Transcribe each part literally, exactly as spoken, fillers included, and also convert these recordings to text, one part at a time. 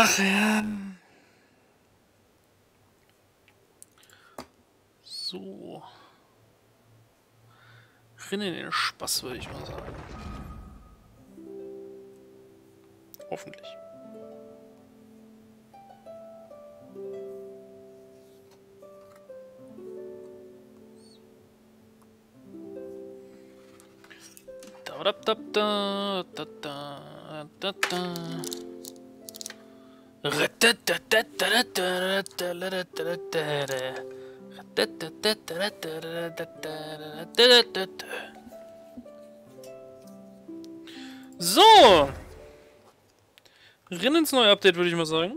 Ach ja. So. Rinn in den Spaß, würde ich mal sagen. Hoffentlich. Da da da da da da da da. So! Rinn ins neue Update, würde ich mal sagen.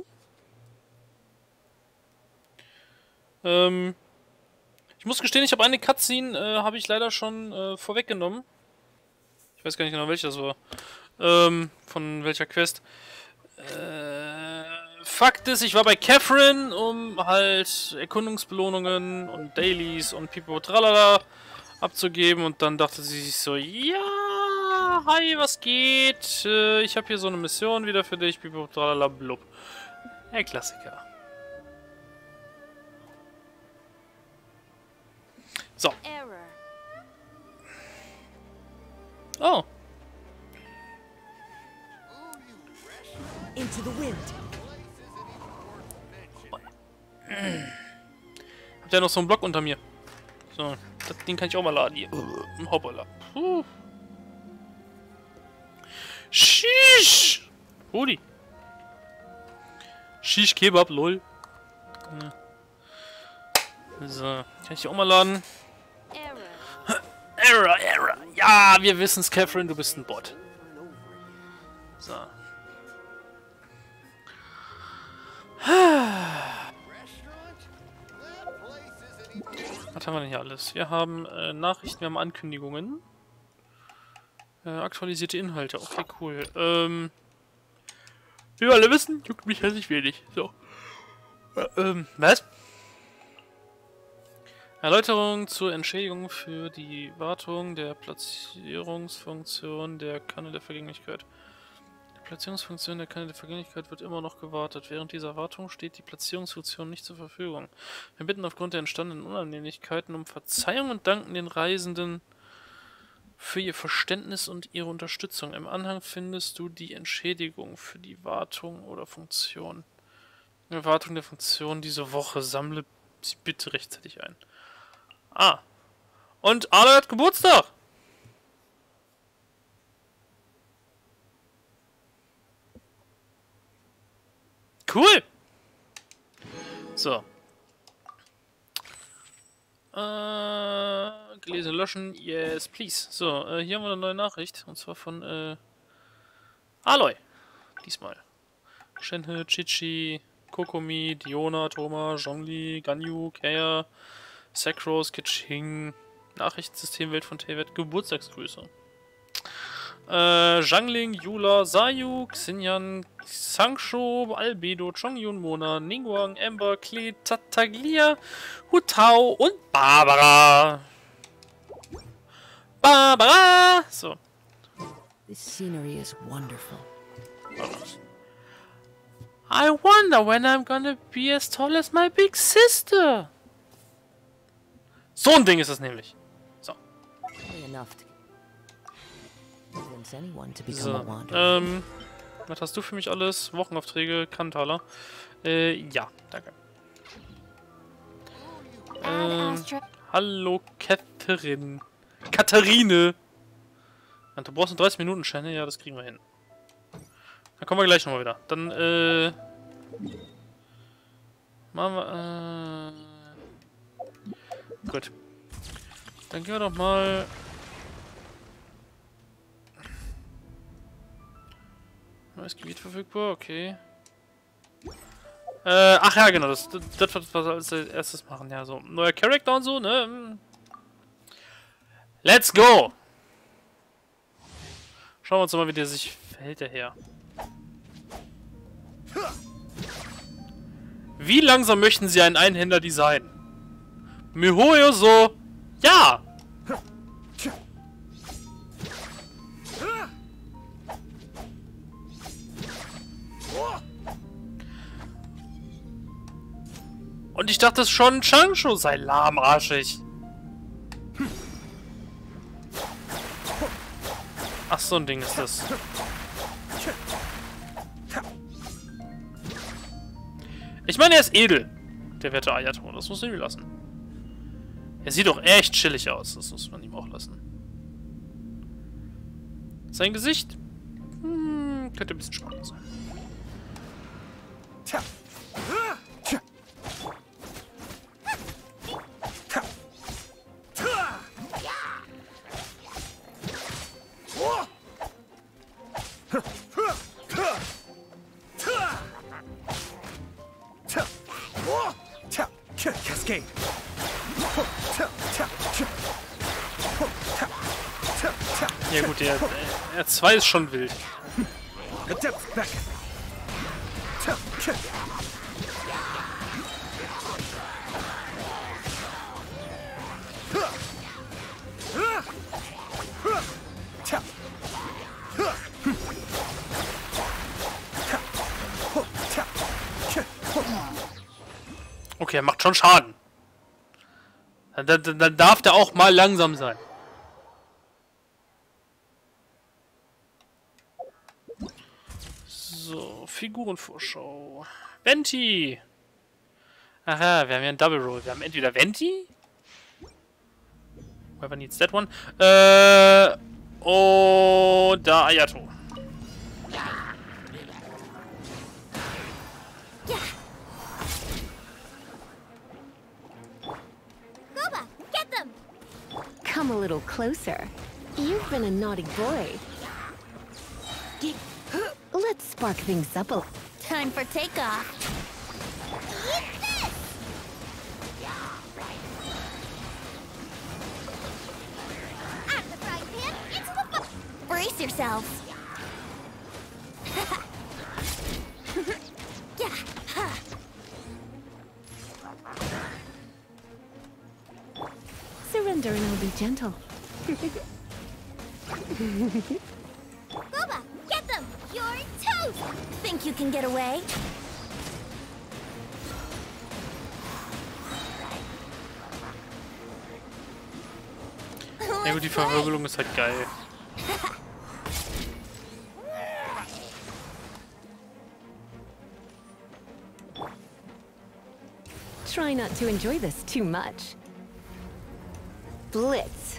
Ähm, ich muss gestehen, ich habe eine Cutscene, äh, habe ich leider schon äh, vorweggenommen. Ich weiß gar nicht genau, welche das war. Ähm, von welcher Quest. Äh, Fakt ist, ich war bei Catherine, um halt Erkundungsbelohnungen und Dailies und Pipo Tralala abzugeben, und dann dachte sie sich so, ja, hi, was geht? Äh, ich habe hier so eine Mission wieder für dich, Pipo Tralala blub. Der Klassiker. So. Oh. Into the wind. Habt ihr noch so einen Block unter mir? So, das Ding kann ich auch mal laden hier. Hoppala. Puh. Shish! Holy. Shish Kebab, lol. So, kann ich hier auch mal laden. Error, Error. Ja, wir wissen's, Catherine, du bist ein Bot. So. Was haben wir denn hier alles? Wir haben äh, Nachrichten, wir haben Ankündigungen. Äh, aktualisierte Inhalte, okay, cool. Ähm, wie wir alle wissen, juckt mich herzlich wenig. So. Äh, ähm, was? Erläuterung zur Entschädigung für die Wartung der Platzierungsfunktion der Kanne der Vergänglichkeit. Die Platzierungsfunktion der Kanne der Vergänglichkeit wird immer noch gewartet. Während dieser Wartung steht die Platzierungsfunktion nicht zur Verfügung. Wir bitten aufgrund der entstandenen Unannehmlichkeiten um Verzeihung und danken den Reisenden für ihr Verständnis und ihre Unterstützung. Im Anhang findest du die Entschädigung für die Wartung oder Funktion. Die Wartung der Funktion diese Woche. Sammle sie bitte rechtzeitig ein. Ah. Und Arlo hat Geburtstag! Cool! So. Äh, gelesen, löschen. Yes, please. So, äh, hier haben wir eine neue Nachricht. Und zwar von, äh, Aloy. Diesmal. Shenhe, Chichi, Kokomi, Diona, Thoma, Zhongli, Ganyu, Kaya, Sekros, Kitching. Nachrichtensystem Welt von Tevet. Geburtstagsgrüße. Äh, Zhangling, Yula, Sayu, Xinyan, Sangsho, Albedo, Chongyun, Mona, Ningguang, Amber, Klee, Tataglia, Hutao und Barbara. Barbara! So. This scenery is wonderful. I wonder when I'm gonna be as tall as my big sister. So ein Ding ist es nämlich. So. So, ähm, was hast du für mich alles? Wochenaufträge, Kantaler. Äh, ja, danke. Ähm, hallo, Catherine. Katharine! Du brauchst nur dreißig Minuten, Scheine. Ja, das kriegen wir hin. Dann kommen wir gleich nochmal wieder. Dann, äh... Machen wir, äh... Gut. Dann gehen wir doch mal... Neues Gebiet verfügbar, okay. Äh, ach ja, genau, das, das, das was wir als erstes machen. Ja, so. Neuer Charakter und so, ne? Let's go! Schauen wir uns mal, wie der sich verhält, der Herr. Wie langsam möchten Sie einen Einhänder designen? Mihoyo so. Ja! Und ich dachte schon, Changshu sei lahmarschig. Ach, so ein Ding ist das. Ich meine, er ist edel, der werte Ayato. Das muss man ihm lassen. Er sieht doch echt chillig aus. Das muss man ihm auch lassen. Sein Gesicht hm, könnte ein bisschen spannend sein. Cascade. Ja gut, der R zwei ist schon wild. Adept back. Okay, er macht schon Schaden. Dann, dann, dann darf der auch mal langsam sein. So, Figurenvorschau. Venti! Aha, wir haben ja einen Double Roll. Wir haben entweder Venti. Whoever needs that one. Äh. Oder Ayato. Goba, get them! Come a little closer. You've been a naughty boy. Let's spark things up a little. Time for takeoff. Eat this! Out of the frying pan, into the bu- Brace yourselves. Yeah. huh. Surrender and I'll be gentle. Goba, get them! You're toast! Think you can get away? Ja gut, die Verwirbelung ist halt geil. Try not to enjoy this too much. Blitz.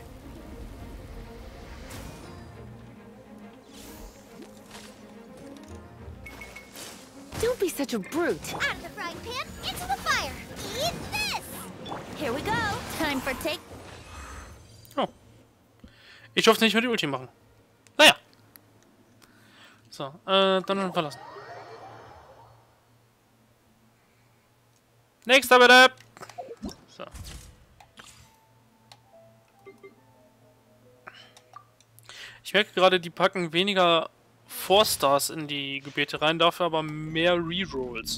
Don't be such a brute. Out of the frying pan, into the fire! Eat this! Here we go! Time for take... Oh. Ich durfte nicht mehr die Ulti machen. Naja. So, äh, dann verlassen. Nächster bitte! So. Ich merke gerade, die packen weniger vier Stars in die Gebete rein, dafür aber mehr Rerolls.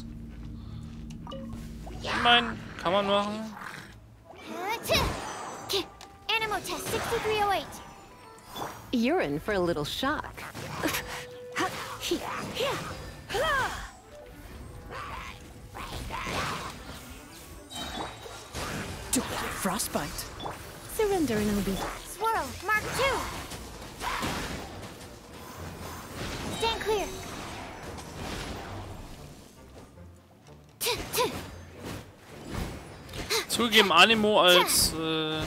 Ich meine, kann man machen. Animo test sixty-three oh eight. You're in for a little shock. Don't let it frostbite. Surrender and I'll be... Swirl, Mark two. Stand clear. Zugegeben, Animo als äh,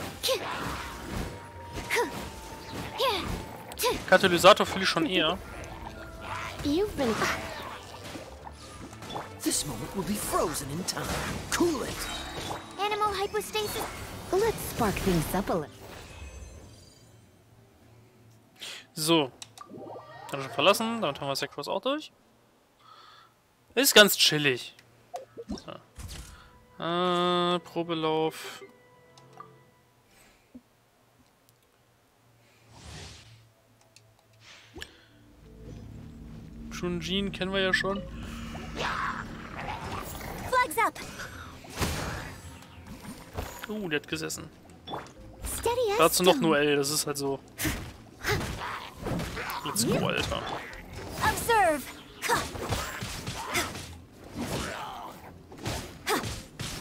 Katalysator fühle ich schon eher. You've been... This moment will be frozen in time. Cool it. Animo hypostasis. Let's spark things up a little. So. Dann schon verlassen, damit haben wir Sekros auch durch. Ist ganz chillig. So. Äh, Probelauf. Shunjin kennen wir ja schon. Flags up. Uh, der hat gesessen. Steady as Dazu noch stone. nur L, das ist halt so. Let's go, Alter. Observe.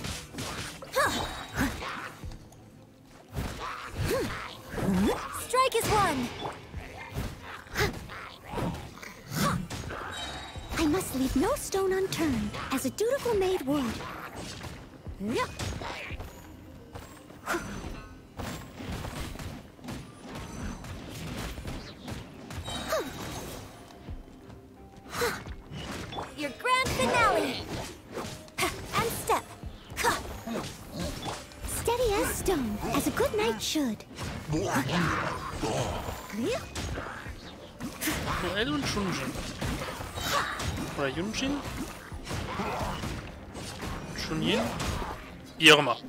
turn, as a dutiful maid would. Your grand finale! And step. Steady as stone, as a good knight should. Noel und Shunjin. Oder Yunjin? Shunin? Wie auch immer.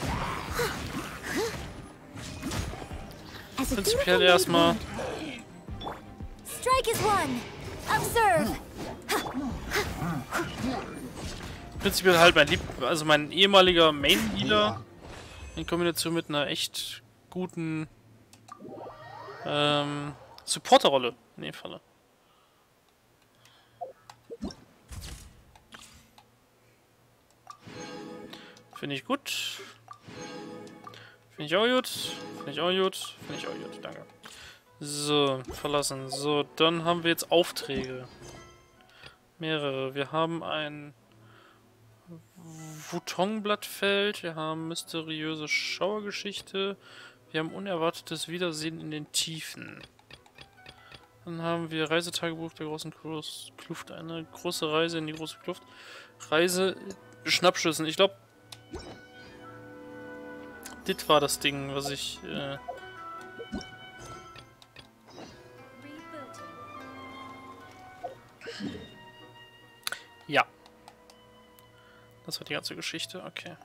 Prinzipiell erstmal. Strike is one. Observe. Prinzipiell halt mein Lieb, also mein ehemaliger Main-Healer in Kombination mit einer echt guten ähm, Supporter-Rolle in dem Falle. Finde ich gut. Finde ich auch gut. Finde ich auch gut. Finde ich auch gut. Danke. So, verlassen. So, dann haben wir jetzt Aufträge. Mehrere. Wir haben ein Wutong-Blattfeld. Wir haben mysteriöse Schauergeschichte. Wir haben unerwartetes Wiedersehen in den Tiefen. Dann haben wir Reisetagebuch der großen Kluft. Eine große Reise in die große Kluft. Reise Schnappschüssen. Ich glaube, das war das Ding, was ich... Äh ja. Das war die ganze Geschichte. Okay.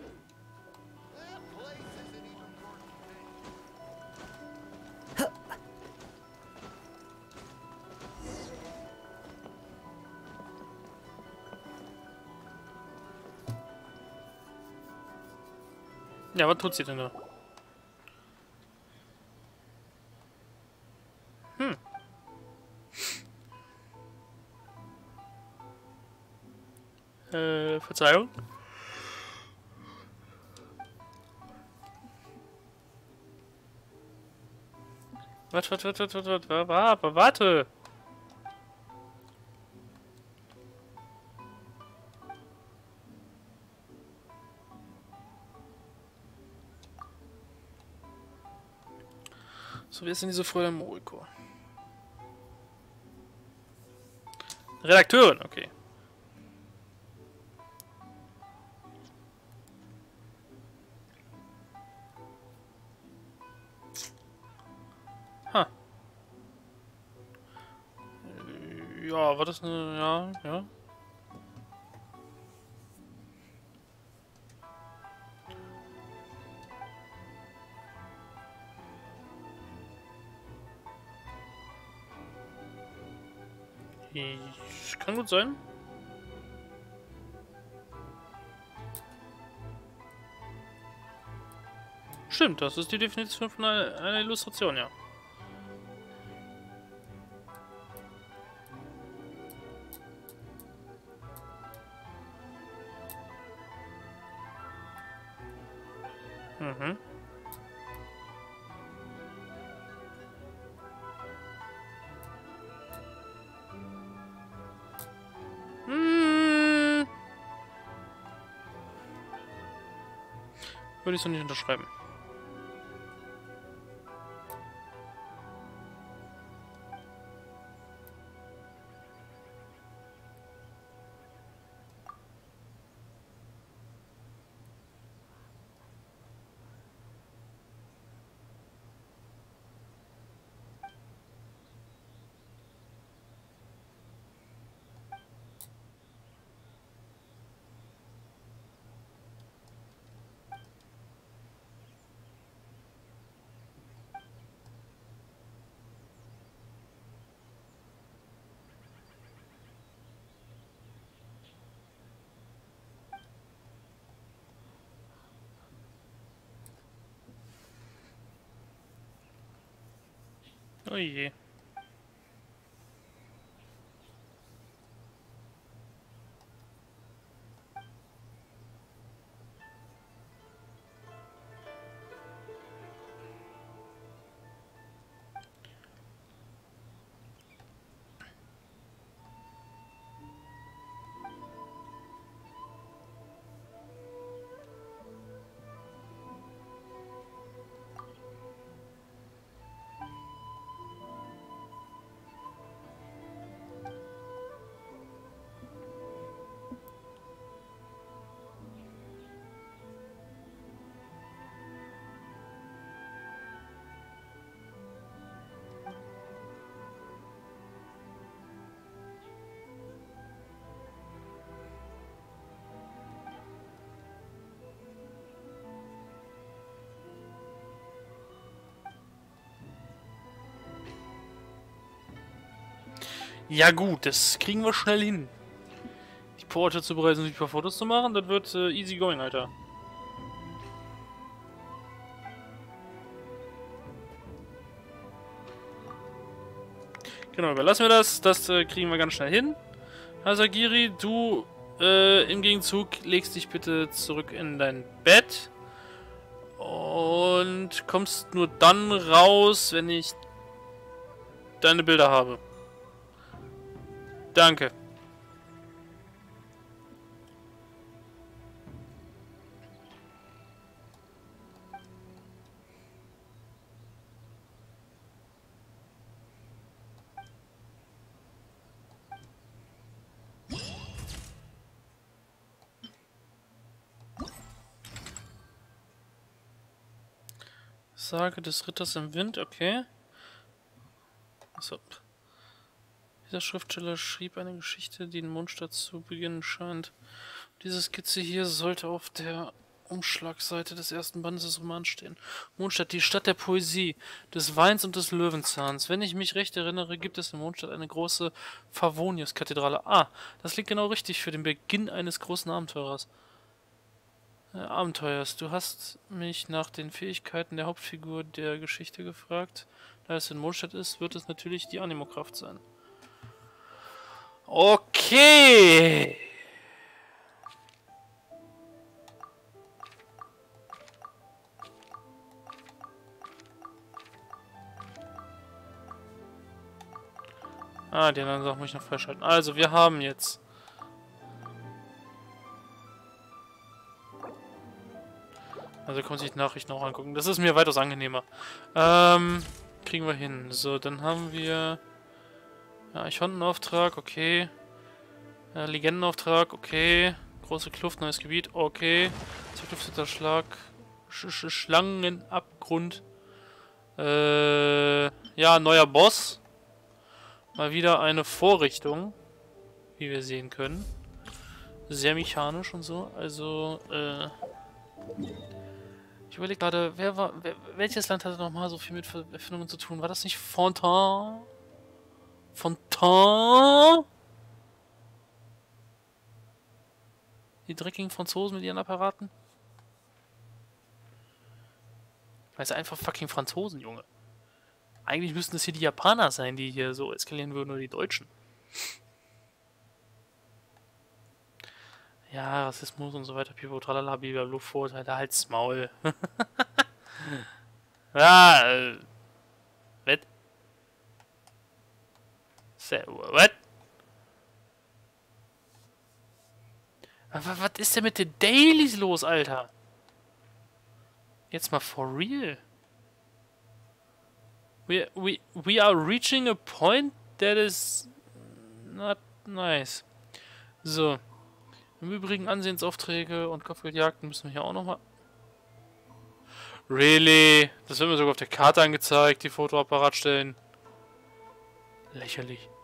Ja, was tut sie denn da? Hm. Äh, Verzeihung? Warte, warte, warte, warte, warte, warte, warte! So, wie ist denn diese Freude im Moriko? Redakteurin, okay. Ha. Ja, war das eine... Ja, ja. Ich, kann gut sein. Stimmt, das ist die Definition von einer, einer Illustration, ja. Mhm. Hm. Würde ich so nicht unterschreiben. Oh je. Ja gut, das kriegen wir schnell hin. Die Porte zu bereisen und ein paar Fotos zu machen, das wird äh, easy going, Alter. Genau, überlassen wir das. Das äh, kriegen wir ganz schnell hin. Hasagiri, du äh, im Gegenzug legst dich bitte zurück in dein Bett. Und kommst nur dann raus, wenn ich deine Bilder habe. Danke. Sage des Ritters im Wind, okay. Achso. Dieser Schriftsteller schrieb eine Geschichte, die in Mondstadt zu beginnen scheint. Diese Skizze hier sollte auf der Umschlagseite des ersten Bandes des Romans stehen. Mondstadt, die Stadt der Poesie, des Weins und des Löwenzahns. Wenn ich mich recht erinnere, gibt es in Mondstadt eine große Favonius-Kathedrale. Ah, das liegt genau richtig für den Beginn eines großen Abenteurers. Äh, Abenteuers. Du hast mich nach den Fähigkeiten der Hauptfigur der Geschichte gefragt. Da es in Mondstadt ist, wird es natürlich die Animokraft sein. Okay. Ah, die anderen Sachen muss ich noch freischalten. Also, wir haben jetzt... Also kann man sich die Nachrichten auch angucken. Das ist mir weitaus angenehmer. Ähm, kriegen wir hin. So, dann haben wir... Ja, Eichhonnenauftrag, okay. Ja, Legendenauftrag, okay. Große Kluft, neues Gebiet, okay. Zerklüfteter Schlag. Sch Sch Schlangenabgrund. Äh, ja, neuer Boss. Mal wieder eine Vorrichtung, wie wir sehen können. Sehr mechanisch und so. Also, äh... ich überlege gerade, wer war, wer, welches Land hatte nochmal so viel mit Erfindungen zu tun? War das nicht Fontaine? Fontaine? Die dreckigen Franzosen mit ihren Apparaten? Weil sie einfach fucking Franzosen, Junge. Eigentlich müssten es hier die Japaner sein, die hier so eskalieren würden, oder die Deutschen. Ja, Rassismus und so weiter, Pipo, tralala, blablabla, Vorurteile, halt's Maul. Ja, äh... Was? Was? Aber was ist denn mit den Dailies los, Alter? Jetzt mal for real. We, we, we are reaching a point that is not nice. So. Im Übrigen Ansehensaufträge und Kopfgeldjagden müssen wir hier auch nochmal... Really? Das wird mir sogar auf der Karte angezeigt, die Fotoapparatstellen. Lächerlich.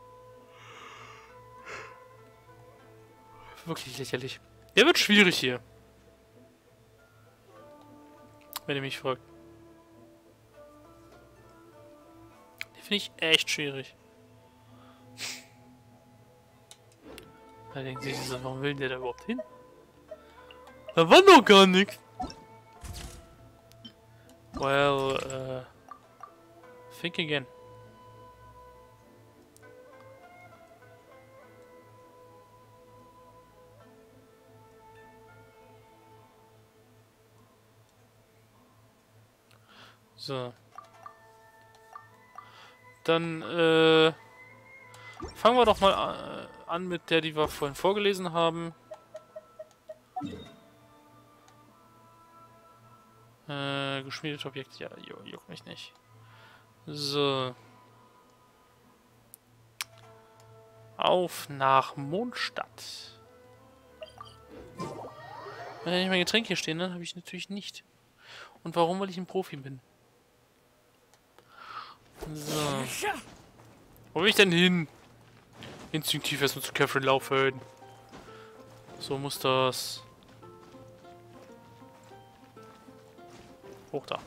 Wirklich lächerlich. Der wird schwierig hier. Wenn ihr mich fragt. Den finde ich echt schwierig. Da denken sich so, warum will der da überhaupt hin? Da war noch gar nichts. Well, uh, think again. So. Dann, äh, fangen wir doch mal an mit der, die wir vorhin vorgelesen haben. Äh, geschmiedete Objekte, ja, juckt mich nicht. So. Auf nach Mondstadt. Wenn ich mein Getränk hier stehen, dann habe ich natürlich nicht. Und warum? Weil ich ein Profi bin. So. Wo will ich denn hin? Instinktiv erstmal zu Catherine laufen. So muss das. Hoch da.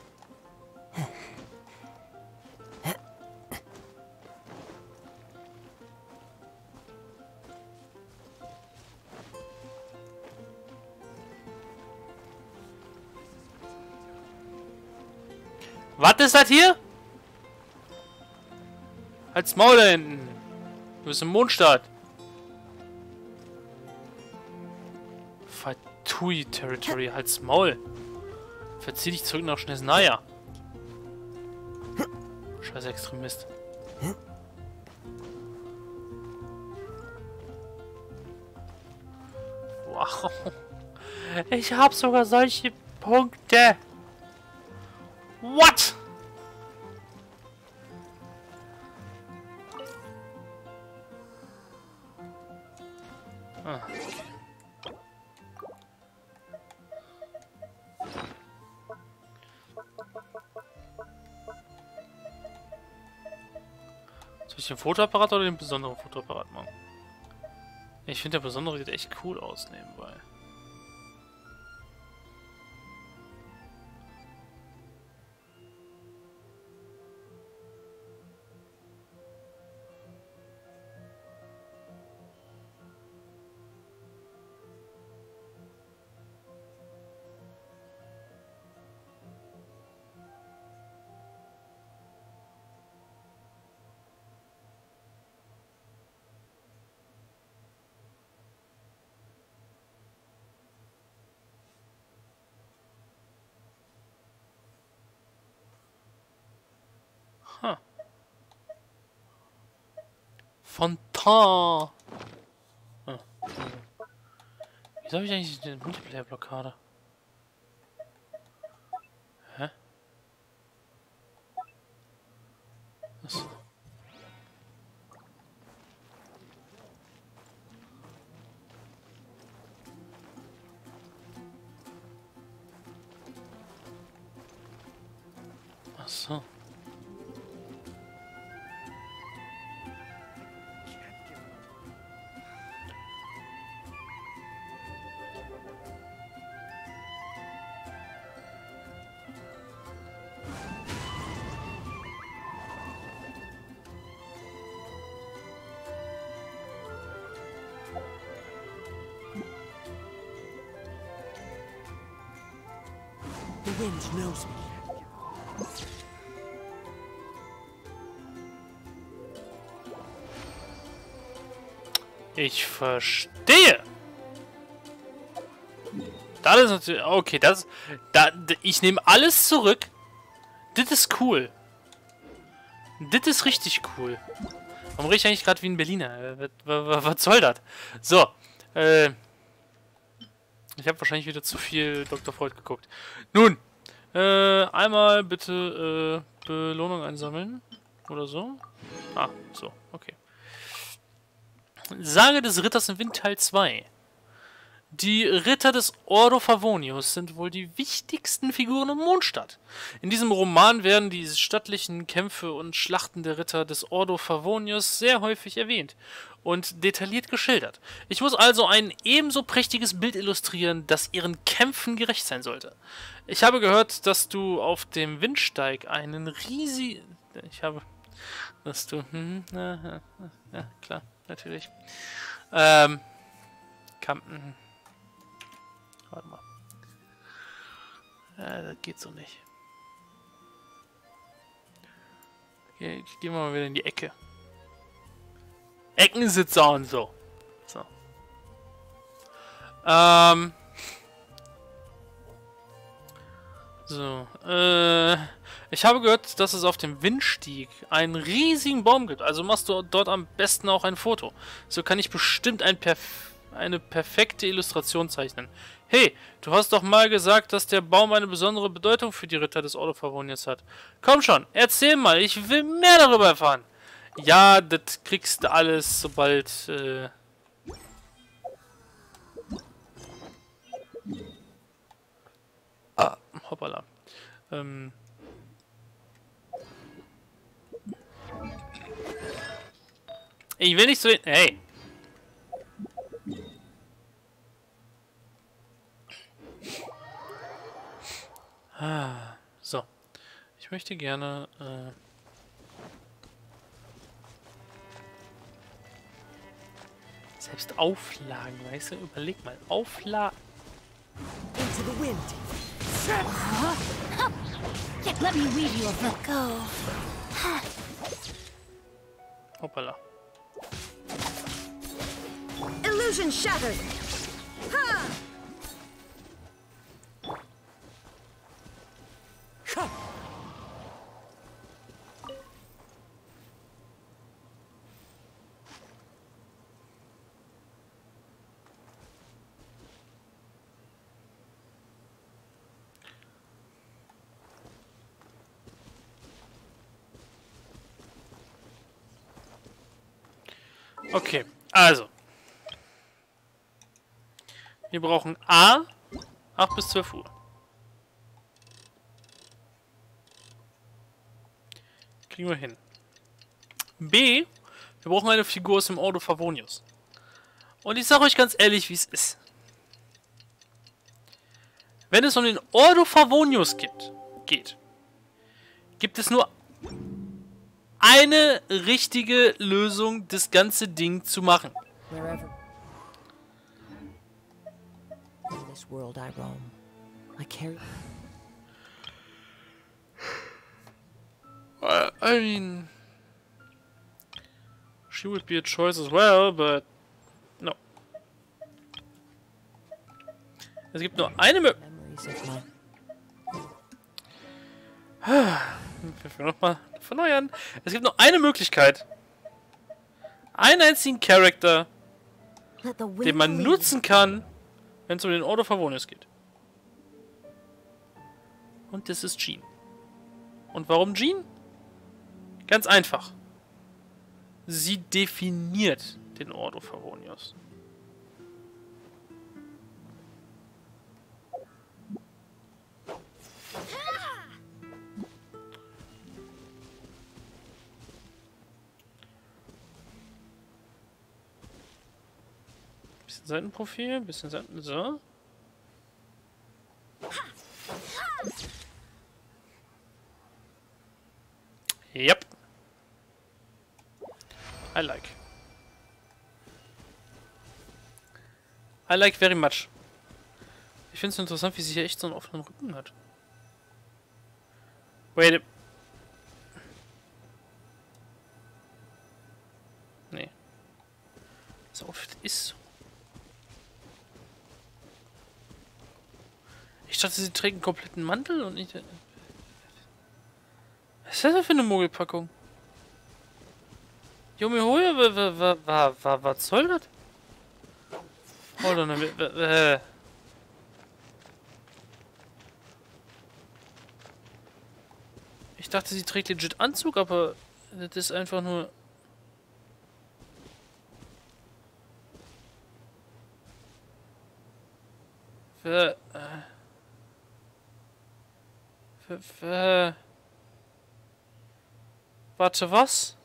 Was ist das hier? Halt's Maul da hinten. Du bist im Mondstaat. Fatui Territory. Halt's Maul. Verzieh dich zurück nach Schneznaya. Scheiß Extremist. Wow. Ich hab sogar solche Punkte. What? Ah. Soll ich den Fotoapparat oder den besonderen Fotoapparat machen? Ich finde, der besondere sieht echt cool aus nebenbei. Huh. Fontan. Ah. Wieso habe ich eigentlich eine Multiplayer-Blockade? Hä? Was? Ach so. The wind knows me. Ich verstehe. Das ist natürlich... Okay, das... Da, ich nehme alles zurück. Das ist cool. Das ist richtig cool. Warum rede ich eigentlich gerade wie ein Berliner? Was, was soll das? So. Äh... Ich habe wahrscheinlich wieder zu viel Doktor Freud geguckt. Nun, äh, einmal bitte äh, Belohnung einsammeln. Oder so. Ah, so, okay. Sage des Ritters im Wind Teil zwei. Die Ritter des Ordo Favonius sind wohl die wichtigsten Figuren im Mondstadt. In diesem Roman werden die stattlichen Kämpfe und Schlachten der Ritter des Ordo Favonius sehr häufig erwähnt und detailliert geschildert. Ich muss also ein ebenso prächtiges Bild illustrieren, das ihren Kämpfen gerecht sein sollte. Ich habe gehört, dass du auf dem Windsteig einen riesigen... Ich habe... Dass du... Hm, na, ja, klar, natürlich. Ähm... Kam... Warte mal. Ja, das geht so nicht. Okay, gehen wir mal wieder in die Ecke. Eckensitzer und so. So. Ähm. So. Äh. Ich habe gehört, dass es auf dem Windstieg einen riesigen Baum gibt. Also machst du dort am besten auch ein Foto. So kann ich bestimmt ein Perf eine perfekte Illustration zeichnen. Hey, du hast doch mal gesagt, dass der Baum eine besondere Bedeutung für die Ritter des Ordo Favonius hat. Komm schon, erzähl mal, ich will mehr darüber erfahren. Ja, das kriegst du alles, sobald... Äh ah, hoppala. Ähm... Ich will nicht so... Hey! Ah, so. Ich möchte gerne... Äh selbst Auflagen, weißt du? Überleg mal. Auflagen... Into the wind. Get, let me weave you a let go. Hoppala. Illusion shattered. Ha! Ha! Okay, also. Wir brauchen A, acht bis zwölf Uhr. Kriegen wir hin. B, wir brauchen eine Figur aus dem Ordo Favonius. Und ich sage euch ganz ehrlich, wie es ist. Wenn es um den Ordo Favonius geht, geht, gibt es nur eine richtige Lösung, das ganze Ding zu machen. Wherever in this world I roam, I carry. Uh, I mean, she would be a choice as well, but no. Es gibt nur eine Möglichkeit. Memories of my Wir nochmal verneuern. Es gibt nur eine Möglichkeit. Einen einzigen Charakter, Let the den wind man lead. nutzen kann, wenn es um den Ordo Favonius geht. Und das ist Jean. Und warum Jean? Ganz einfach. Sie definiert den Ordo Favonius. Bisschen Seitenprofil, bisschen Seiten. So. Yep. I like. I like very much. Ich finde es interessant, wie sie hier echt so einen offenen Rücken hat. Wait. Nee. Das Outfit ist so. Ich dachte, sie trägt einen kompletten Mantel und nicht... Was ist das denn für eine Mogelpackung? Junge, Hoja, was soll das? Hold on a minute. Ich dachte, sie trägt legit Anzug, aber das ist einfach nur... Für... Für... Für... Warte, was?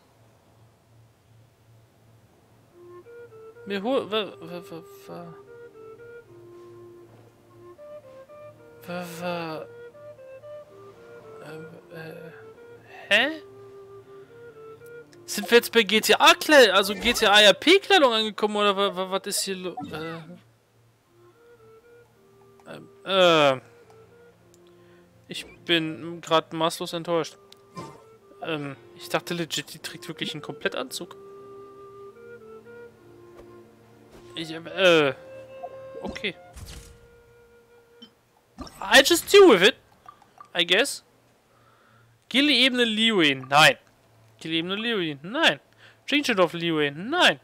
Mir hol... Wa, wa, wa, wa. Wa, wa. Äh, äh, hä? Sind wir jetzt bei G T A-Kleidung, also G T A R P-Kleidung angekommen, oder wa, wa, was ist hier los? Äh, äh, äh, ich bin gerade maßlos enttäuscht. Ähm, ich dachte legit, die trägt wirklich einen Komplettanzug. Ich, äh, okay. I just deal with it, I guess. Gilly-Ebene Liyue, nein. Gilly-Ebene Liyue, nein. Jinchedorf Liyue, nein.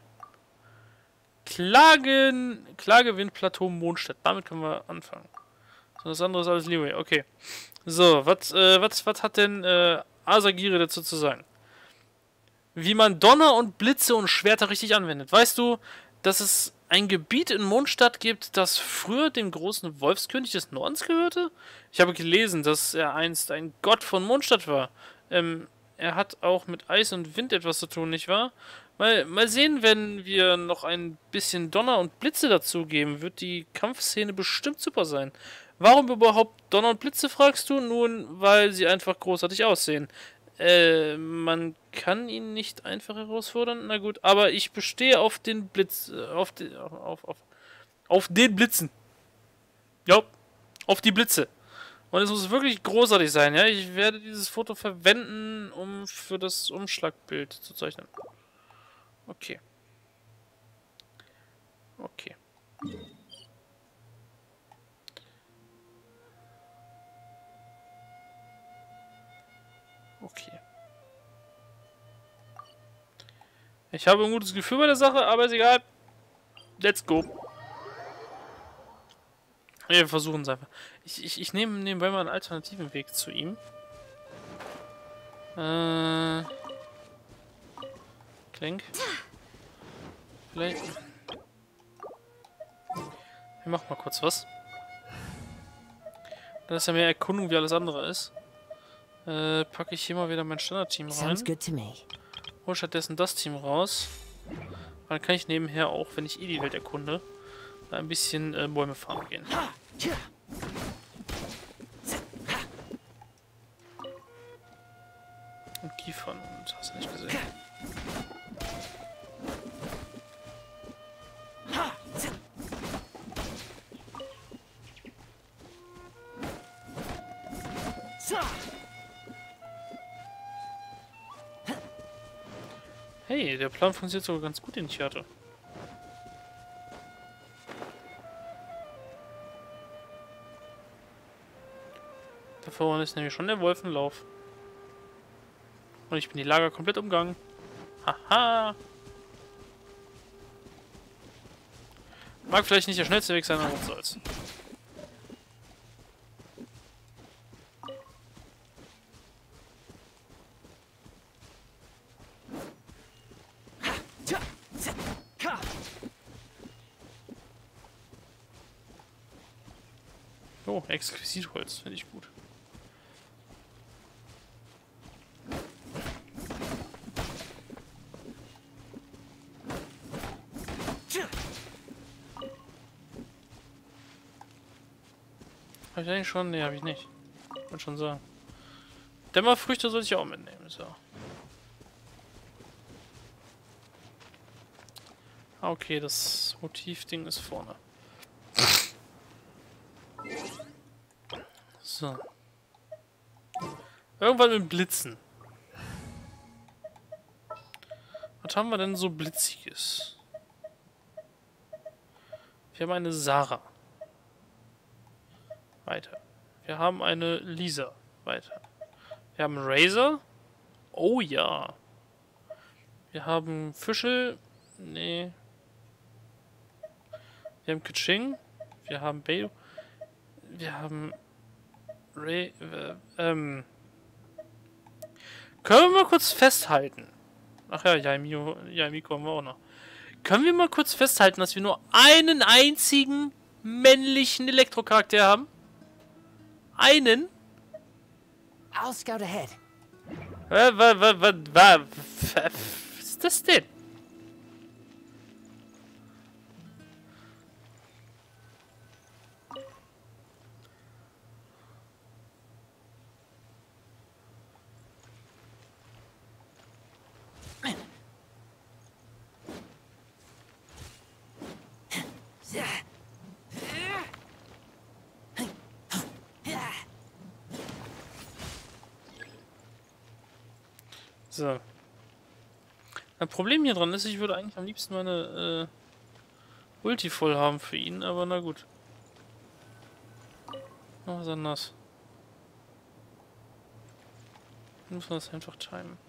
Klagen, Klagewindplateau Mondstadt, damit können wir anfangen. So, das andere ist alles Liyue, okay. So, was, äh, was, was hat denn, äh, Asagiri dazu zu sagen? Wie man Donner und Blitze und Schwerter richtig anwendet. Weißt du, dass es ein Gebiet in Mondstadt gibt, das früher dem großen Wolfskönig des Nordens gehörte? Ich habe gelesen, dass er einst ein Gott von Mondstadt war. Ähm, er hat auch mit Eis und Wind etwas zu tun, nicht wahr? Mal, mal sehen, wenn wir noch ein bisschen Donner und Blitze dazugeben, wird die Kampfszene bestimmt super sein. Warum überhaupt Donner und Blitze, fragst du? Nun, weil sie einfach großartig aussehen. Äh, man kann ihn nicht einfach herausfordern? Na gut, aber ich bestehe auf den Blitz, äh, auf, die, auf, auf, auf den Blitzen. Ja, auf die Blitze. Und es muss wirklich großartig sein, ja? Ich werde dieses Foto verwenden, um für das Umschlagbild zu zeichnen. Okay. Okay. Okay. Ich habe ein gutes Gefühl bei der Sache, aber ist egal. Let's go. Wir versuchen es einfach. Ich, ich, ich nehme nebenbei mal einen alternativen Weg zu ihm. Äh. Klink. Vielleicht. Wir machen mal kurz was. Das ist ja mehr Erkundung wie alles andere ist. Äh, packe ich hier mal wieder mein Standardteam rein. Sounds good to me. Hol stattdessen das Team raus. Dann kann ich nebenher auch, wenn ich eh die Welt erkunde, ein bisschen äh, Bäume farmen gehen. Und Kiefern und hast du nicht gesehen. Hey, der Plan funktioniert sogar ganz gut, den ich hatte. Da vorne ist nämlich schon der Wolfenlauf. Und ich bin die Lager komplett umgangen. Haha! Mag vielleicht nicht der schnellste Weg sein, aber was soll's. Oh, Exquisitholz, finde ich gut. Habe ich eigentlich schon? Ne, habe ich nicht. Wollte schon sagen. Dämmerfrüchte sollte ich auch mitnehmen, so. Ah, okay, das Motivding ist vorne. So. Irgendwann mit Blitzen. Was haben wir denn so Blitziges? Wir haben eine Sarah. Weiter. Wir haben eine Lisa. Weiter. Wir haben Razor. Oh ja. Wir haben Fischl. Nee. Wir haben Kaching. Wir haben Bayo. Wir haben Ray. Äh, ähm. Können wir mal kurz festhalten? Ach ja, Yaimio, Yaimiko haben wir auch noch. Können wir mal kurz festhalten, dass wir nur einen einzigen männlichen Elektrocharakter haben? Einen? I'll scout ahead. Was, was, was, was, was, was ist das denn? So. Ein Problem hier dran ist, ich würde eigentlich am liebsten meine äh, Ulti voll haben für ihn, aber na gut. Oh, was anders. Dann muss man das einfach timen.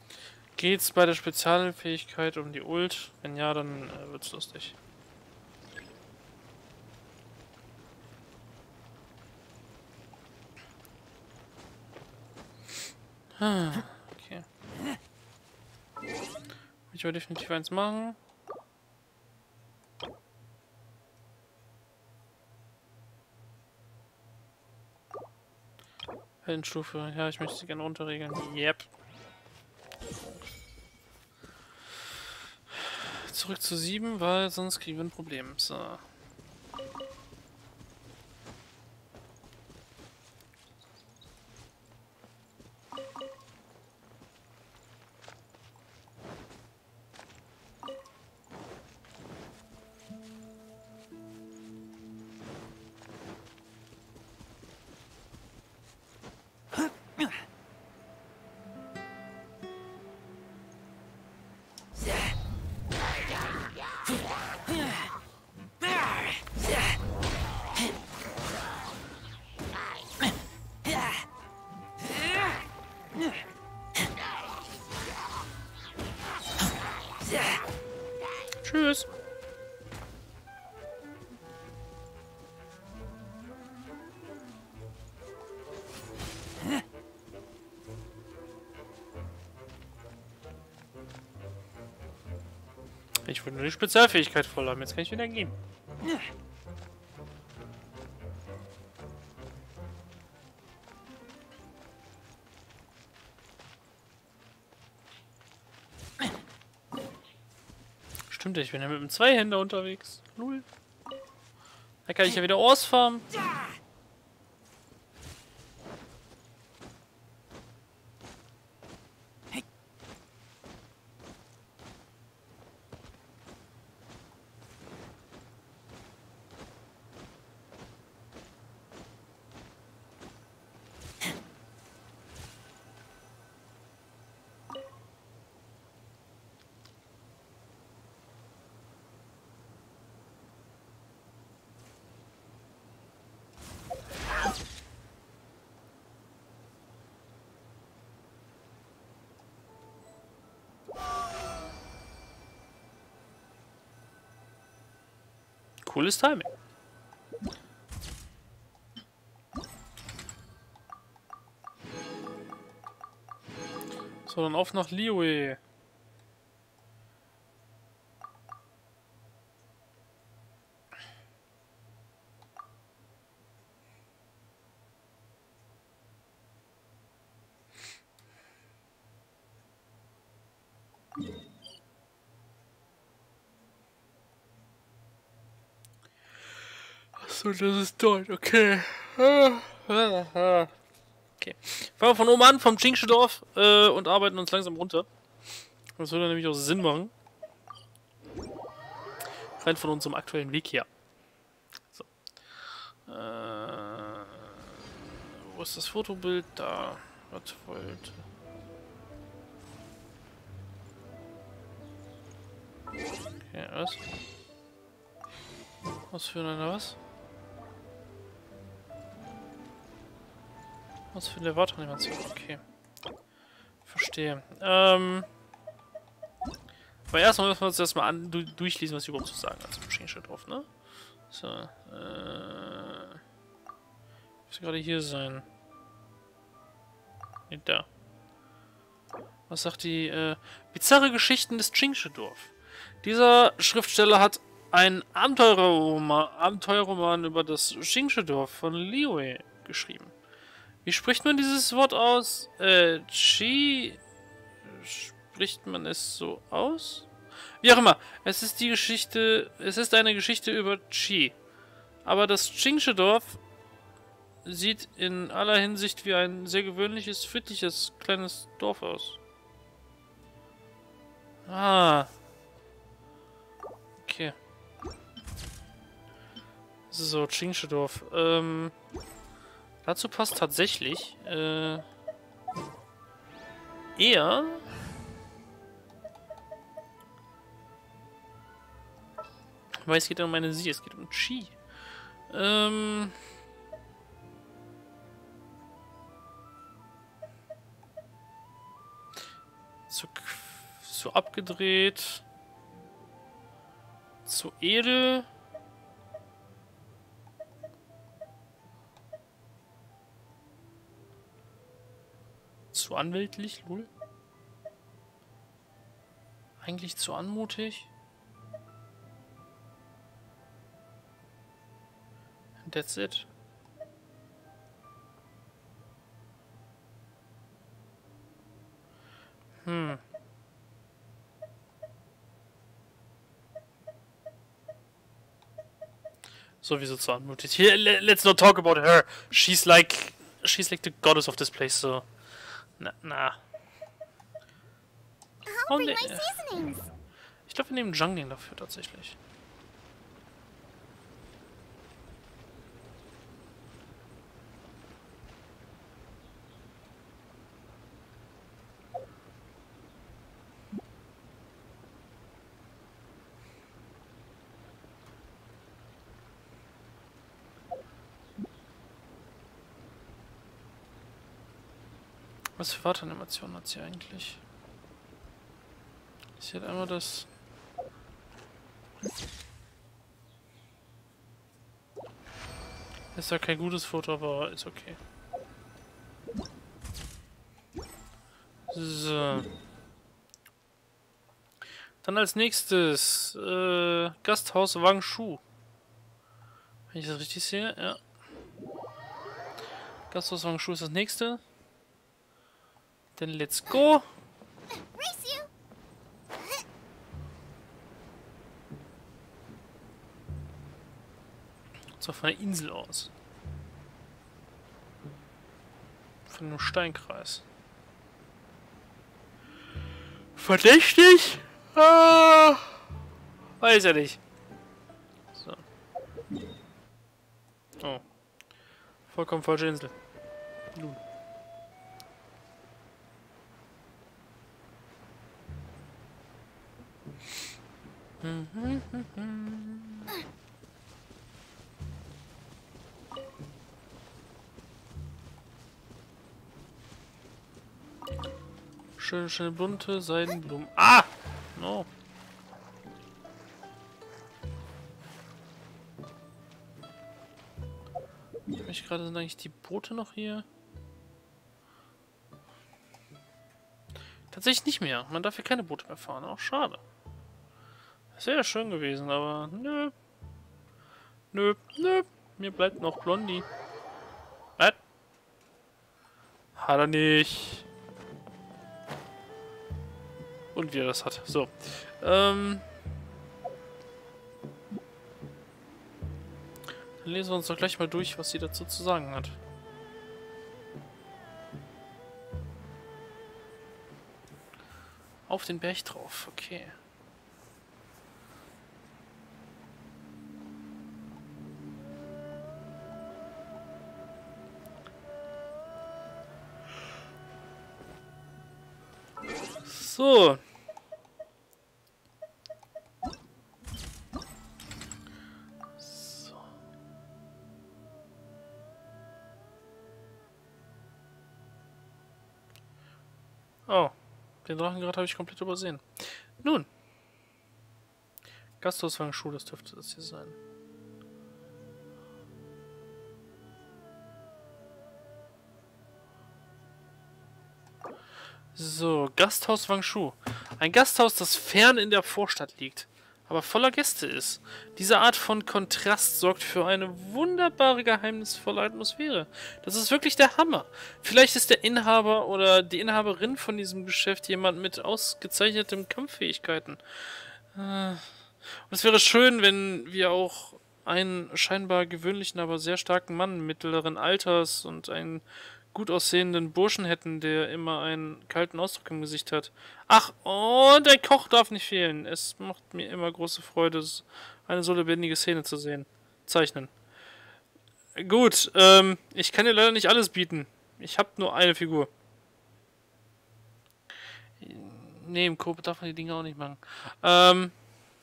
Geht's bei der Spezialfähigkeit um die Ult? Wenn ja, dann äh, wird's lustig. Ah, okay. Ich will definitiv eins machen. Heldenstufe. Ja, ich möchte sie gerne runterregeln. Yep. Zurück zu sieben, weil sonst kriegen wir ein Problem. So. Tschüss. Ich wollte nur die Spezialfähigkeit voll haben. Jetzt kann ich wieder gehen. Stimmt, ich bin ja mit dem Zweihänder unterwegs. Lul. Da kann ich ja wieder ausfarmen. Cooles Timing. So, dann auf nach Liyue. So, das ist dort, okay. Okay. Fangen wir von oben an, vom Qingshi-Dorf, äh, und arbeiten uns langsam runter. Das würde nämlich auch Sinn machen. Rein von unserem aktuellen Weg her. So. Äh, wo ist das Fotobild? Da. Was wollte. Okay, was? Was für eine was? Was für eine Wartanimation? Okay. Verstehe. Ähm. Aber erstmal müssen wir uns das mal an, du, durchlesen, was ich überhaupt zu sagen hat. Also Qingshi drauf, ne? So. Äh. Muss gerade hier sein. Nee, da. Was sagt die, äh. Bizarre Geschichten des Qingshi-Dorf. Dieser Schriftsteller hat einen Abenteuerroman, Abenteuerroman über das Qingshi-Dorf von Liyue geschrieben. Wie spricht man dieses Wort aus? Äh, Qi... Spricht man es so aus? Wie auch immer, es ist die Geschichte... Es ist eine Geschichte über Qi. Aber das Qingshi-Dorf sieht in aller Hinsicht wie ein sehr gewöhnliches, friedliches, kleines Dorf aus. Ah. Okay. So, Qingshi-Dorf. Ähm... Dazu passt tatsächlich äh, eher weil es geht um eine Sie, es geht um Qi. Ähm, zu, zu abgedreht, zu edel. Zu anwältlich, lol. Eigentlich zu anmutig. And that's it. Hm. Sowieso zu anmutig. Here, let's not talk about her. She's like, she's like the goddess of this place. So, na, na. I'll bring my seasonings. Ich glaube, wir nehmen Jungling dafür tatsächlich. Was für Warteanimationen hat sie eigentlich? Sie hat einmal das... Ist ja kein gutes Foto, aber ist okay. So. Dann als nächstes äh, Gasthaus Wangshu. Wenn ich das richtig sehe, ja. Gasthaus Wangshu ist das nächste. Dann let's go. Race you. Und zwar von der Insel aus. Von einem Steinkreis. Verdächtig? Ah, weiß ja nicht. So. Oh. Vollkommen falsche Insel. Nun. Mhm, mhm. Schöne, schöne bunte Seidenblumen. Ah! No. Ich mich gerade, sind eigentlich die Boote noch hier? Tatsächlich nicht mehr. Man darf hier keine Boote mehr fahren. Auch schade. Sehr schön gewesen, aber nö. Nö, nö. Mir bleibt noch Blondie. Was? Hat er nicht. Und wie er das hat. So. Ähm. Dann lesen wir uns doch gleich mal durch, was sie dazu zu sagen hat. Auf den Berg drauf, okay. So. So. Oh, den Drachengrad habe ich komplett übersehen. Nun. Gasthaus Wangshu, das dürfte das hier sein. So, Gasthaus Wangshu. Ein Gasthaus, das fern in der Vorstadt liegt, aber voller Gäste ist. Diese Art von Kontrast sorgt für eine wunderbare, geheimnisvolle Atmosphäre. Das ist wirklich der Hammer. Vielleicht ist der Inhaber oder die Inhaberin von diesem Geschäft jemand mit ausgezeichneten Kampffähigkeiten. Und es wäre schön, wenn wir auch einen scheinbar gewöhnlichen, aber sehr starken Mann mittleren Alters und einen gut aussehenden Burschen hätten, der immer einen kalten Ausdruck im Gesicht hat. Ach, und der Koch darf nicht fehlen. Es macht mir immer große Freude, eine so lebendige Szene zu sehen. Zeichnen. Gut, ähm, ich kann dir leider nicht alles bieten. Ich habe nur eine Figur. Nee, im Koop darf man die Dinge auch nicht machen. Ähm,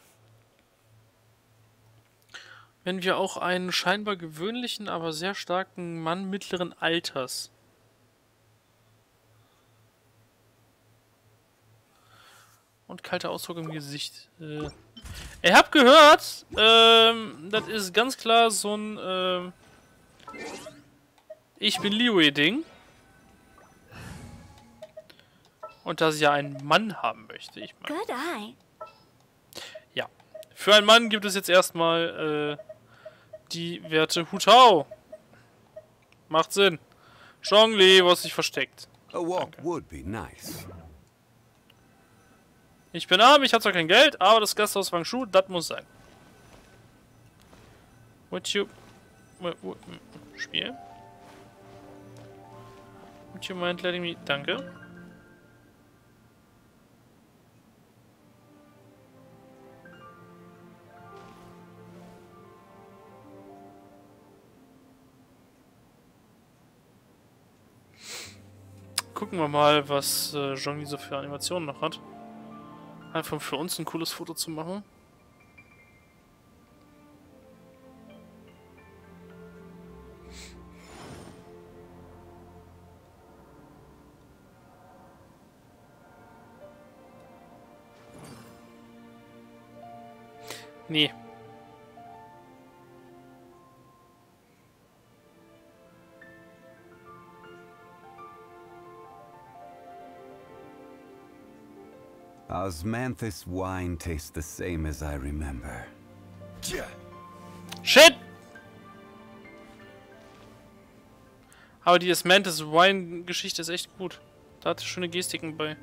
wenn wir auch einen scheinbar gewöhnlichen, aber sehr starken Mann mittleren Alters. Und kalter Ausdruck im Gesicht. Äh, ihr habt gehört, ähm, das ist ganz klar so ein, ähm, ich bin Liyue-Ding. Und da sie ja einen Mann haben möchte, ich meine. Good eye. Ja. Für einen Mann gibt es jetzt erstmal äh, die Werte Hutau. Macht Sinn. Zhongli, was sich versteckt. A walk would be nice. Ich bin arm, ich habe zwar kein Geld, aber das Gasthaus Wang Shu, das muss sein. Would you... Spiel? Would you mind letting me... Danke. Gucken wir mal, was äh, Zhongli so für Animationen noch hat. Einfach für uns ein cooles Foto zu machen. Nee. Osmanthus wine tastes the same as I remember. Shit! Aber die Osmanthus Wine-Geschichte ist echt gut. Da hat schöne Gestiken bei.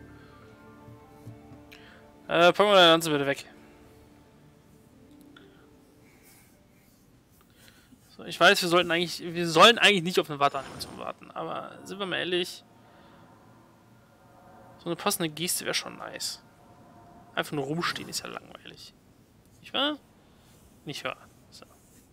Äh, packen wir deine Lanze bitte weg. So, ich weiß, wir sollten eigentlich, wir sollen eigentlich nicht auf eine Warteanimation warten, aber sind wir mal ehrlich, so eine passende Geste wäre schon nice. Einfach nur rumstehen ist ja langweilig. Nicht wahr? Nicht wahr? So.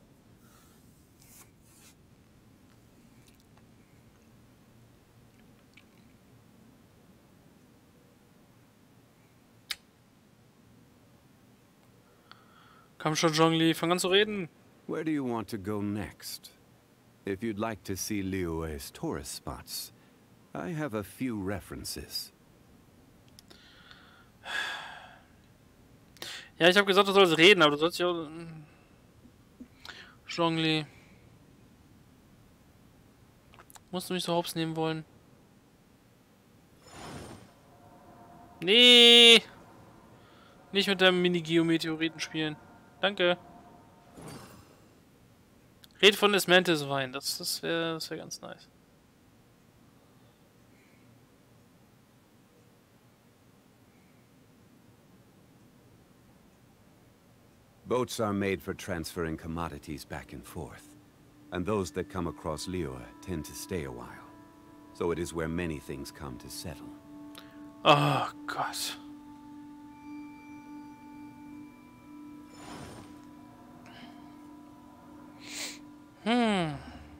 Komm schon, Zhongli, fang an zu reden. Where do you want to go next? If you'd like to see Liyue's tourist spots, I have a few references. Ja, ich habe gesagt, du sollst reden, aber du sollst ja auch... Zhongli. Musst du mich so hops nehmen wollen? Nee! Nicht mit deinem Mini-Geometeoriten spielen. Danke. Red von Osmanthus Wein, das, das wäre das wär ganz nice. Boats are made for transferring commodities back and forth, and those that come across Liyue tend to stay a while. So it is where many things come to settle. Oh Gott. Hm.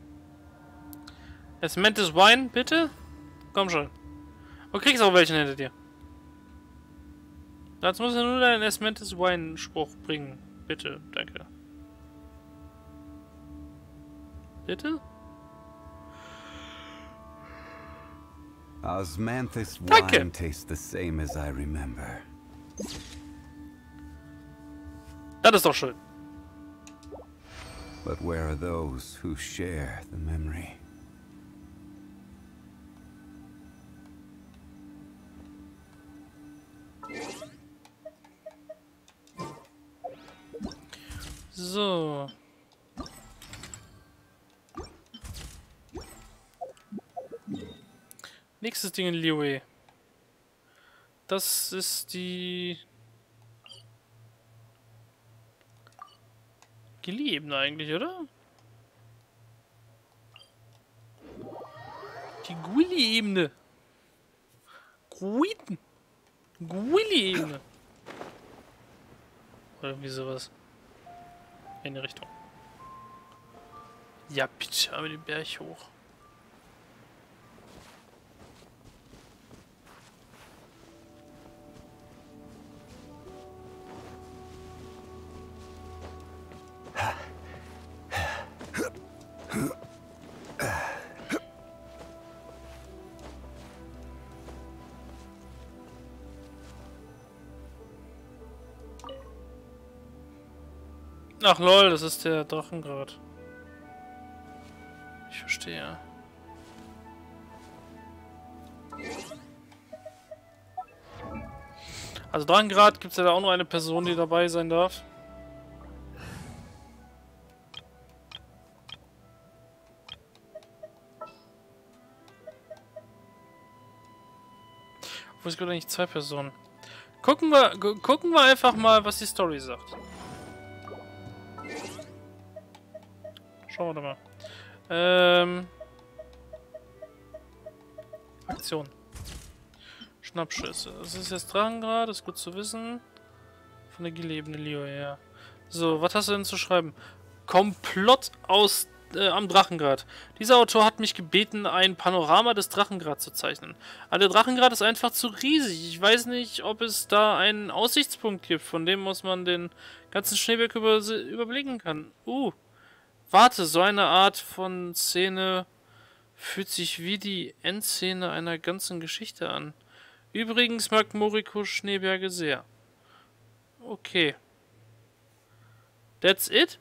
Osmanthus Wine, bitte? Komm schon. Du kriegst auch welchen hinter dir. Jetzt muss er nur deinen Osmanthus Wine Spruch bringen. Bitte, danke. Bitte? Osmanthus Danke. wine tastes the same as I remember. Das ist doch schön. But where are those who share the memory? So. Nächstes Ding in Liyue. Das ist die... Gili-Ebene eigentlich, oder? Die Guili-Ebene. Guiden. Guili-Ebene. Oder irgendwie sowas. In die Richtung. Ja, bitte, aber den Berg hoch. Ach lol, das ist der Drachengrad. Ich verstehe. Also Drangrad gibt es ja da auch nur eine Person, die dabei sein darf. Wo ist gerade eigentlich zwei Personen? Gucken wir, gu gucken wir einfach mal, was die Story sagt. Schauen wir mal. Ähm. Aktion. Schnappschüsse. Das ist jetzt Drangrad, ist gut zu wissen. Von der Gile-Ebene Liyue, ja. So, was hast du denn zu schreiben? Komplott aus äh, am Drachengrad. Dieser Autor hat mich gebeten, ein Panorama des Drachengrads zu zeichnen. Aber der Drachengrad ist einfach zu riesig. Ich weiß nicht, ob es da einen Aussichtspunkt gibt, von dem muss man den ganzen Schneeberg über überblicken kann. Uh, warte, so eine Art von Szene fühlt sich wie die Endszene einer ganzen Geschichte an. Übrigens mag Moriko Schneeberge sehr. Okay. That's it?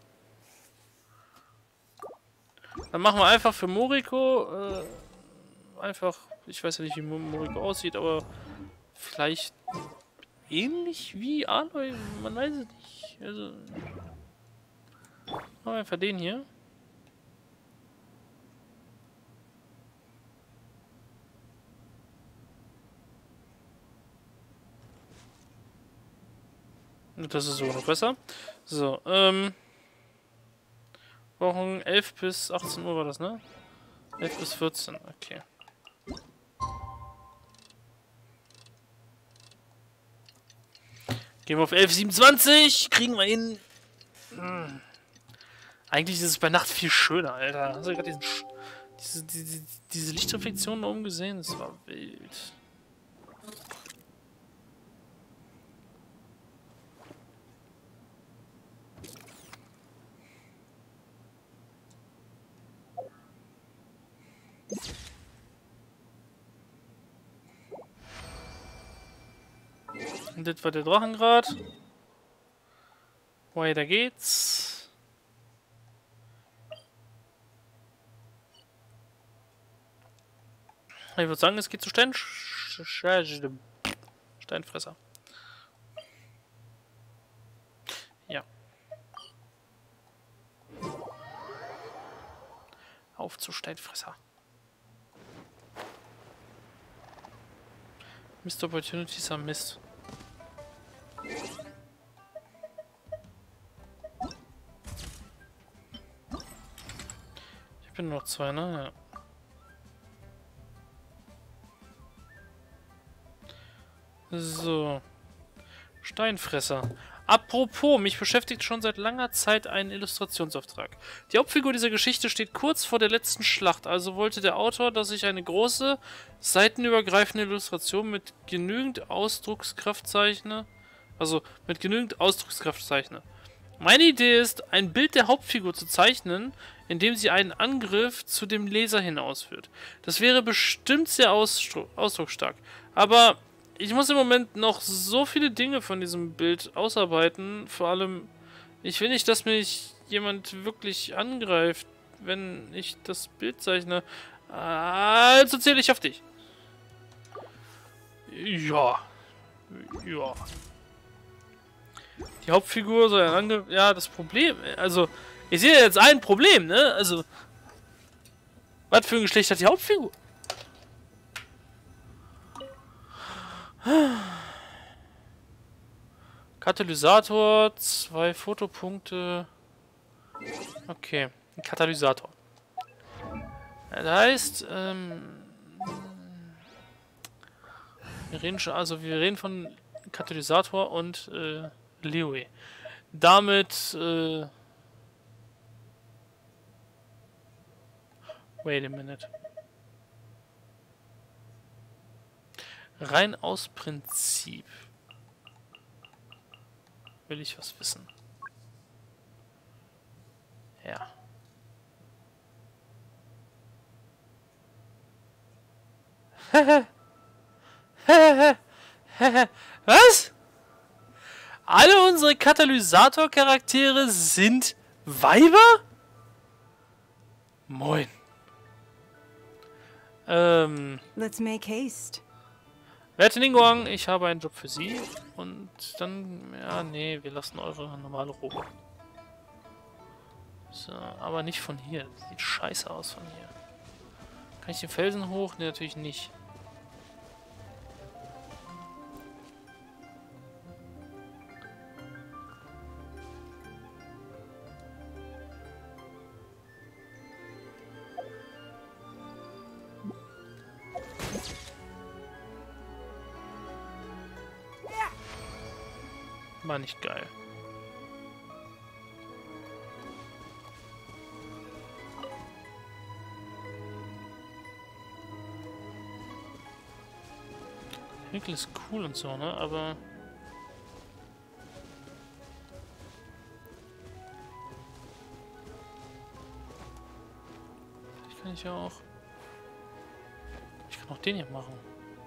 Dann machen wir einfach für Moriko äh, einfach, ich weiß ja nicht, wie Moriko aussieht, aber vielleicht ähnlich wie Aloy, man weiß es nicht. Also, machen wir einfach den hier. Das ist so noch besser. So, ähm. Wochen elf bis achtzehn Uhr war das, ne? elf bis vierzehn, okay. Gehen wir auf elf siebenundzwanzig, kriegen wir hin. Hm. Eigentlich ist es bei Nacht viel schöner, Alter. Hast du gerade diesen Sch diese, diese, diese Lichtreflexionen oben gesehen? Das war wild. Und das war der Drachengrad. Weiter geht's. Ich würde sagen, es geht zu Stein... Steinfresser. Ja. Auf zu Steinfresser. Missed Opportunities are missed. Ich bin noch zwei, ne? Ja. So. Steinfresser. Apropos, mich beschäftigt schon seit langer Zeit ein Illustrationsauftrag. Die Hauptfigur dieser Geschichte steht kurz vor der letzten Schlacht, also wollte der Autor, dass ich eine große, seitenübergreifende Illustration mit genügend Ausdruckskraft zeichne. Also mit genügend Ausdruckskraft zeichne. Meine Idee ist, ein Bild der Hauptfigur zu zeichnen, indem sie einen Angriff zu dem Leser hin ausführt. Das wäre bestimmt sehr ausdrucksstark, aber ich muss im Moment noch so viele Dinge von diesem Bild ausarbeiten. Vor allem, ich will nicht, dass mich jemand wirklich angreift, wenn ich das Bild zeichne. Also zähle ich auf dich. Ja. Ja. Die Hauptfigur soll ein Angriff... Ja, das Problem... Also, ich sehe jetzt ein Problem, ne? Also, was für ein Geschlecht hat die Hauptfigur? Katalysator, zwei Fotopunkte. Okay, ein Katalysator. Das heißt, ähm, wir reden schon, also wir reden von Katalysator und äh, Liyue. Damit, äh, wait a minute. Rein aus Prinzip will ich was wissen. Ja. Was? Alle unsere Katalysator-Charaktere sind Weiber? Moin. Ähm. Let's make haste. Werte Ningguang, ich habe einen Job für Sie. Und dann, ja, nee, wir lassen eure normale Robe. So, aber nicht von hier. Das sieht scheiße aus von hier. Kann ich den Felsen hoch? Nee, natürlich nicht. War nicht geil. Winkel ist cool und so, ne? Aber ich kann ich ja auch. Ich kann auch den hier machen.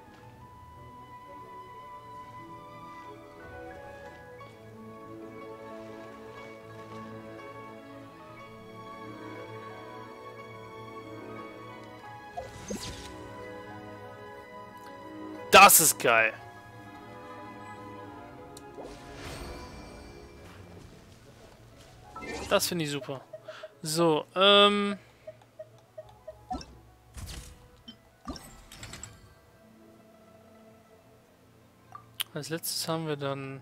Das ist geil. Das finde ich super. So, ähm... als letztes haben wir dann...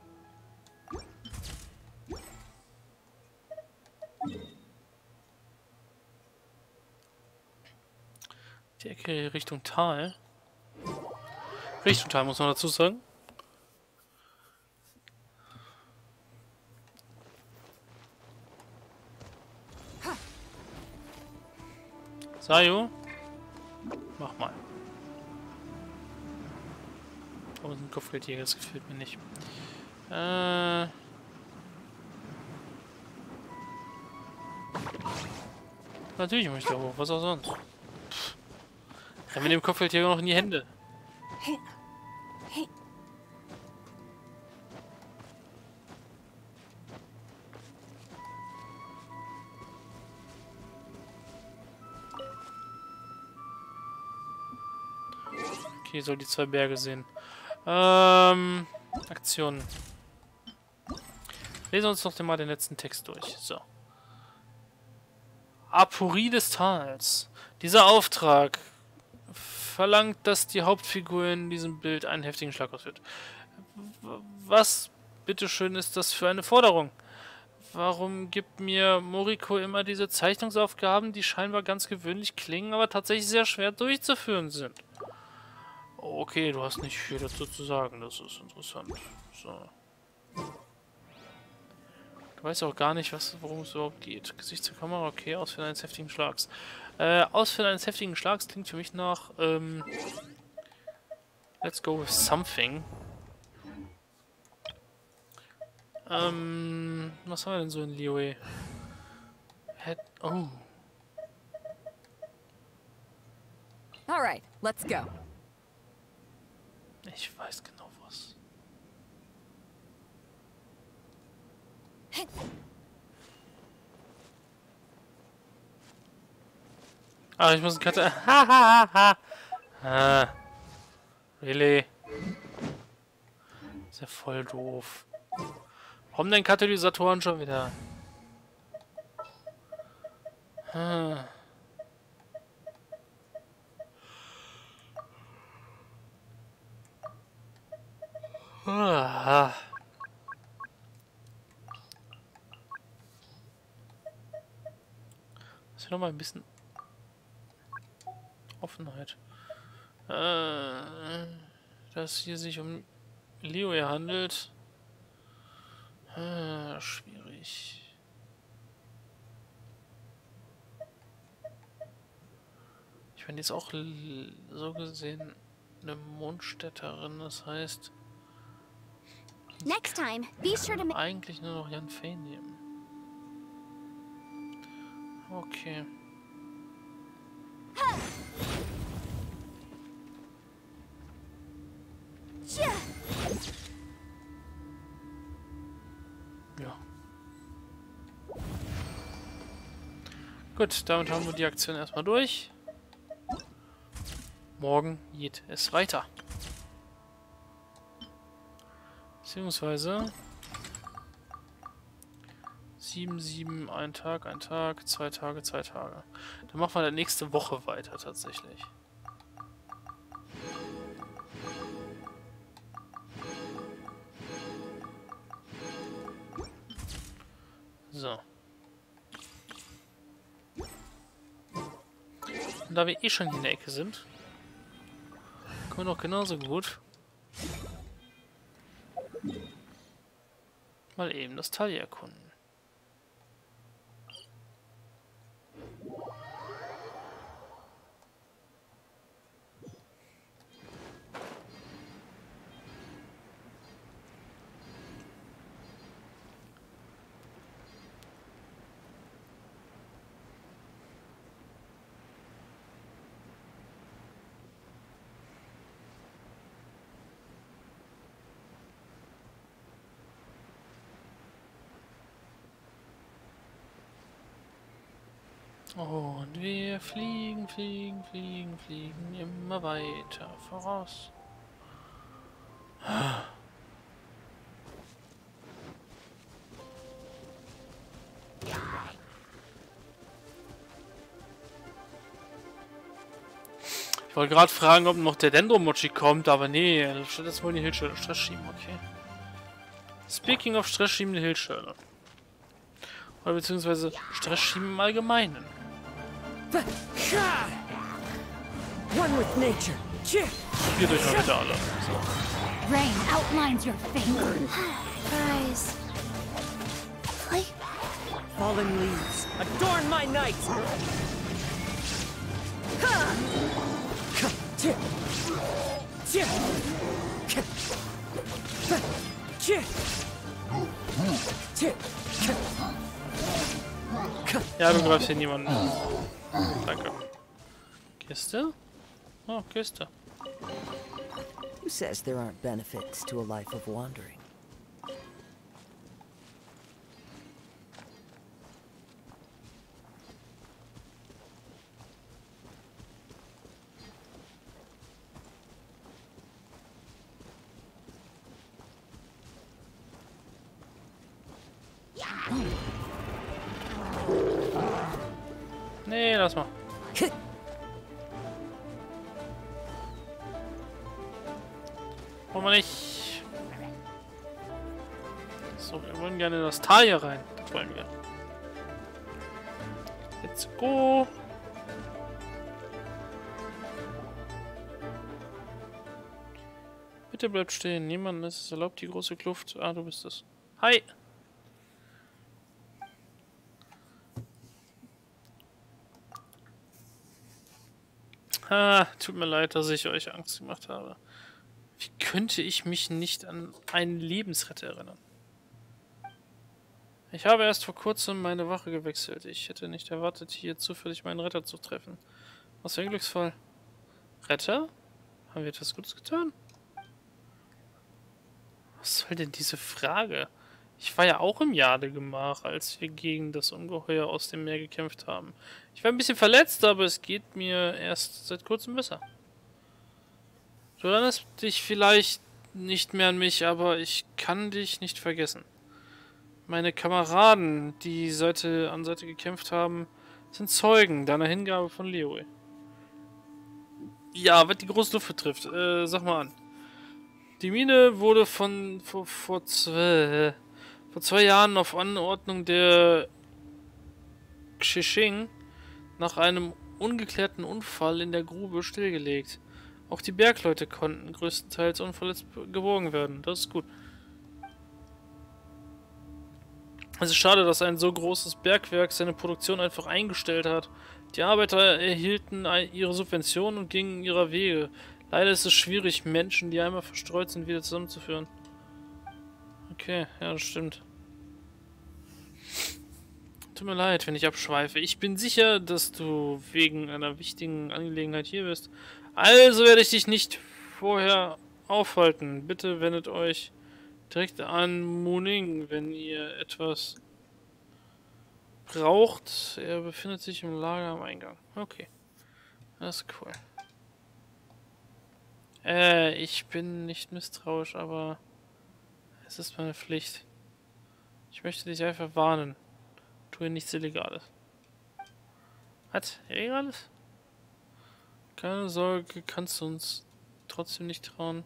die Ecke Richtung Tal. Richtung Tal, muss man dazu sagen. Sayo, mach mal. Oh, ein Kopfgeldjäger, das gefällt mir nicht. Äh... Natürlich möchte ich da hoch, was auch sonst. Pff. Rennen wir dem Kopfgeldjäger noch in die Hände. Okay, soll die zwei Berge sehen. Ähm, Aktionen. Lesen wir uns noch mal den letzten Text durch. So. Aporie des Tals. Dieser Auftrag verlangt, dass die Hauptfigur in diesem Bild einen heftigen Schlag ausführt. Was, bitteschön, ist das für eine Forderung? Warum gibt mir Moriko immer diese Zeichnungsaufgaben, die scheinbar ganz gewöhnlich klingen, aber tatsächlich sehr schwer durchzuführen sind? Okay, du hast nicht viel dazu zu sagen, das ist interessant. So. Du weißt auch gar nicht, was, worum es überhaupt geht. Gesicht zur Kamera, okay, Ausführen eines heftigen Schlags. Äh, Ausführen eines heftigen Schlags klingt für mich nach, ähm... let's go with something. Ähm, was haben wir denn so in Liyue? Head, oh. Alright, let's go. Ich weiß genau was. Ah, ich muss einen Kata... Ha, ha, ha, ha. Ah. Really? Ist ja voll doof. Warum denn Katalysatoren schon wieder? Hm. Ah. Das wäre noch mal ein bisschen Offenheit. Äh, dass hier sich um Liyue handelt. Äh, schwierig. Ich meine, die ist auch so gesehen eine Mondstädterin, das heißt... Next time, be sure to eigentlich nur noch Yan Fei nehmen. Okay. Ja. Gut, damit haben wir die Aktion erstmal durch. Morgen geht es weiter. Beziehungsweise sieben, sieben, ein Tag, ein Tag, zwei Tage, zwei Tage. Dann machen wir dann nächste Woche weiter tatsächlich. So. Und da wir eh schon hier in der Ecke sind, können wir doch genauso gut mal eben das Tal erkunden. Und wir fliegen, fliegen, fliegen, fliegen immer weiter voraus. Ich wollte gerade fragen, ob noch der Dendromochi kommt, aber nee, statt jetzt wohl die Hildschirme Stress schieben, okay. Speaking of Stress schieben, die Hildschirme. Oder beziehungsweise Stress schieben im Allgemeinen. One with nature. Spielt euch mal bitte alle. So. Rain outlines your fingers. Guys. Play. Fallen leaves adorn my night. Ja, du greifst hier niemanden. Danke. Kiste? Oh, Kiste. Who says there aren't benefits to a life of wandering? Nee, lass mal. Wollen wir nicht. So, wir wollen gerne in das Tal hier rein. Das wollen wir. Let's go. Bitte bleibt stehen. Niemand ist es erlaubt, die große Kluft. Ah, du bist es. Hi. Ah, tut mir leid, dass ich euch Angst gemacht habe. Wie könnte ich mich nicht an einen Lebensretter erinnern? Ich habe erst vor kurzem meine Wache gewechselt. Ich hätte nicht erwartet, hier zufällig meinen Retter zu treffen. Was für ein Glücksfall. Retter? Haben wir etwas Gutes getan? Was soll denn diese Frage? Ich war ja auch im Jadegemach, als wir gegen das Ungeheuer aus dem Meer gekämpft haben. Ich war ein bisschen verletzt, aber es geht mir erst seit kurzem besser. Du erinnerst dich vielleicht nicht mehr an mich, aber ich kann dich nicht vergessen. Meine Kameraden, die Seite an Seite gekämpft haben, sind Zeugen deiner Hingabe von Liyue. Ja, was die große Luft betrifft, äh, sag mal an. Die Mine wurde von vor, vor, zwei, vor zwei Jahren auf Anordnung der Xishing nach einem ungeklärten Unfall in der Grube stillgelegt. Auch die Bergleute konnten größtenteils unverletzt geborgen werden. Das ist gut. Es ist schade, dass ein so großes Bergwerk seine Produktion einfach eingestellt hat. Die Arbeiter erhielten ihre Subventionen und gingen ihrer Wege. Leider ist es schwierig, Menschen, die einmal verstreut sind, wieder zusammenzuführen. Okay, ja, das stimmt. Tut mir leid, wenn ich abschweife. Ich bin sicher, dass du wegen einer wichtigen Angelegenheit hier bist. Also werde ich dich nicht vorher aufhalten. Bitte wendet euch direkt an Muning, wenn ihr etwas braucht. Er befindet sich im Lager am Eingang. Okay. Das ist cool. Äh, ich bin nicht misstrauisch, aber Es ist meine Pflicht. Ich möchte dich einfach warnen. Tue nichts Illegales. Was? Illegales? Keine Sorge, kannst du uns trotzdem nicht trauen.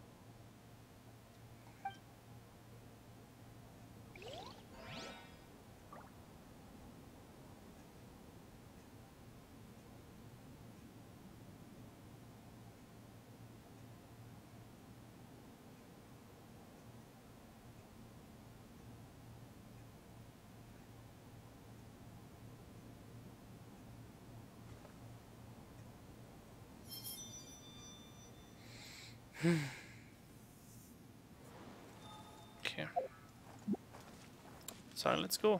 Okay. So, let's go.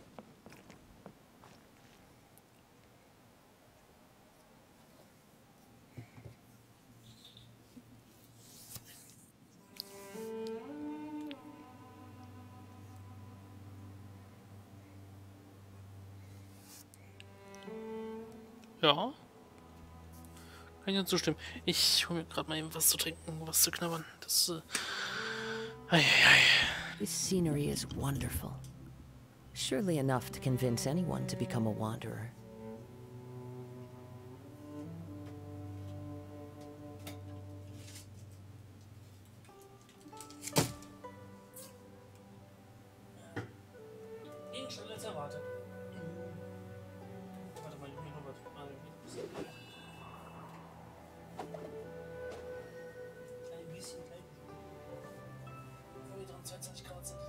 Ja. Kann ich nur zustimmen. Ich hole mir gerade mal eben was zu trinken, was zu knabbern. Das, äh... Ei, ei, ei. This scenery is wonderful. Surely enough to convince anyone to become a wanderer. Ging schneller als erwartet. Warte mal, Junge, Robert. Ein bisschen, ein bisschen. dreiundzwanzig Grad sind.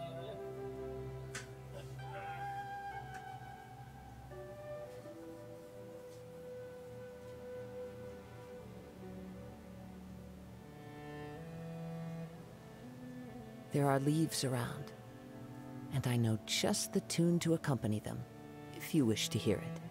There are leaves around, and I know just the tune to accompany them, if you wish to hear it.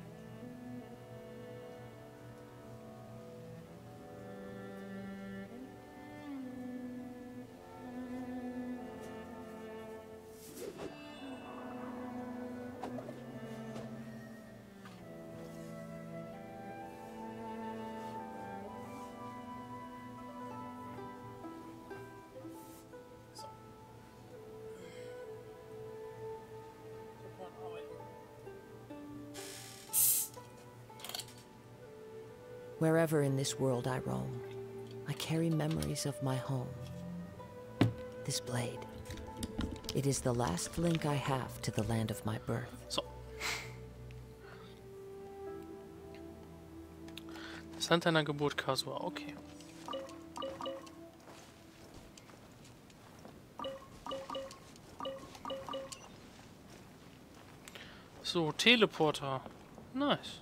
Wherever in this world I roam, I carry memories of my home. This blade. It is the last link I have to the land of my birth. So. Das Land deiner Geburt, Kasua. Okay. So, Teleporter. Nice.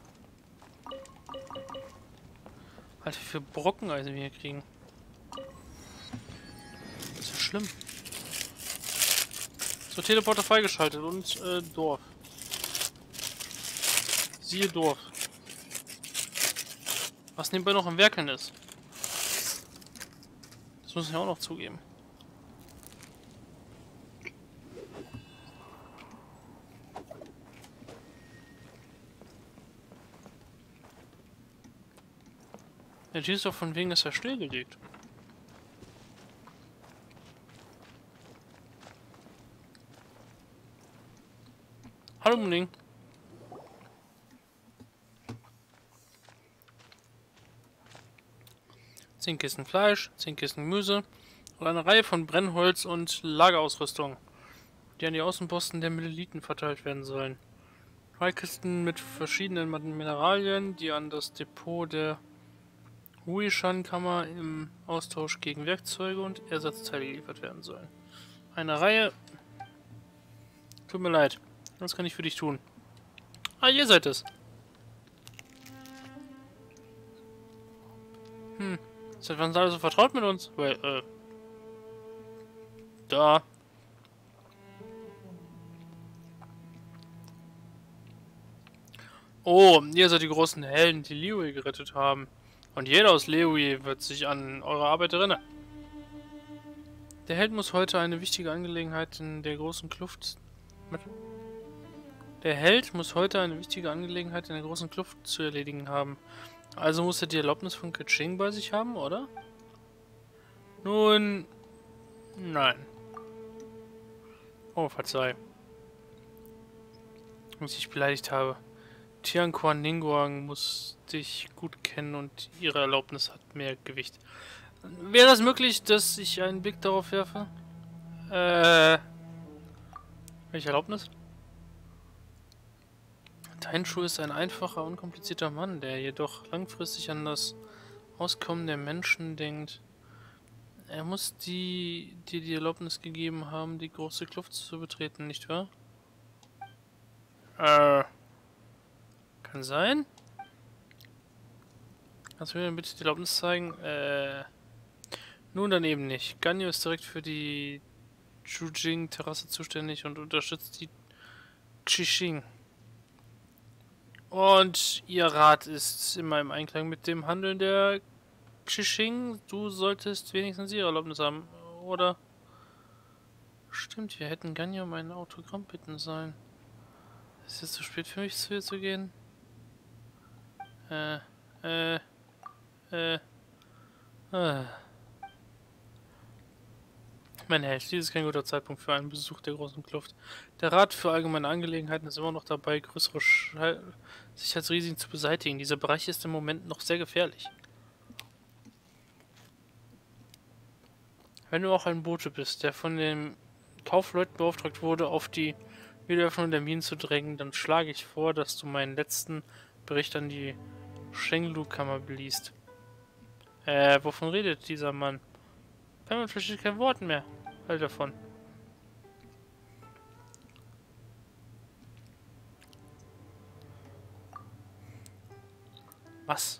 Alter, wie viel Brockeneisen wir hier kriegen. Das ist ja schlimm. So, Teleporter freigeschaltet und äh, Dorf. Siehe Dorf. Was nebenbei noch am Werkeln ist. Das muss ich auch noch zugeben. Ja, die ist doch von wegen, ist er stillgelegt. Hallo Munding. Zehn Kisten Fleisch, zehn Kisten Gemüse und eine Reihe von Brennholz und Lagerausrüstung, die an die Außenposten der Militen verteilt werden sollen. Drei Kisten mit verschiedenen Mineralien, die an das Depot der Huishan-Kammer im Austausch gegen Werkzeuge und Ersatzteile geliefert werden sollen. Eine Reihe... Tut mir leid. Was kann ich für dich tun? Ah, ihr seid es. Hm. Seit wann seid ihr so vertraut mit uns? Well, äh... Da. Oh, ihr seid die großen Helden, die Liyue gerettet haben. Und jeder aus Liyue wird sich an eure Arbeit erinnern. Der Held muss heute eine wichtige Angelegenheit in der großen Kluft... Mit der Held muss heute eine wichtige Angelegenheit in der großen Kluft zu erledigen haben. Also muss er die Erlaubnis von Keqing bei sich haben, oder? Nun... Nein. Oh, verzeih. Dass ich beleidigt habe. Tianquan Ningguang muss dich gut kennen und ihre Erlaubnis hat mehr Gewicht. Wäre es möglich, dass ich einen Blick darauf werfe? Äh. Welche Erlaubnis? Tainshu ist ein einfacher, unkomplizierter Mann, der jedoch langfristig an das Auskommen der Menschen denkt. Er muss die, dir die Erlaubnis gegeben haben, die große Kluft zu betreten, nicht wahr? Äh. Kann sein. Kannst du mir dann bitte die Erlaubnis zeigen? Äh. Nun dann eben nicht. Ganyu ist direkt für die Chujing-Terrasse zuständig und unterstützt die Xixing. Und ihr Rat ist immer im Einklang mit dem Handeln der Xixing. Du solltest wenigstens ihre Erlaubnis haben, oder? Stimmt, wir hätten Ganyu um ein Autogramm bitten sollen. Ist es zu spät für mich, zu ihr zu gehen? Äh, äh, äh, äh. Mein Held, dies ist kein guter Zeitpunkt für einen Besuch der großen Kluft. Der Rat für allgemeine Angelegenheiten ist immer noch dabei, größere Sch- Sicherheitsrisiken zu beseitigen. Dieser Bereich ist im Moment noch sehr gefährlich. Wenn du auch ein Bote bist, der von den Kaufleuten beauftragt wurde, auf die Wiederöffnung der Minen zu drängen, dann schlage ich vor, dass du meinen letzten Bericht an die Shenglu-Kammer liest. Äh, wovon redet dieser Mann? Pamela versteht kein Wort mehr. Halt davon. Was?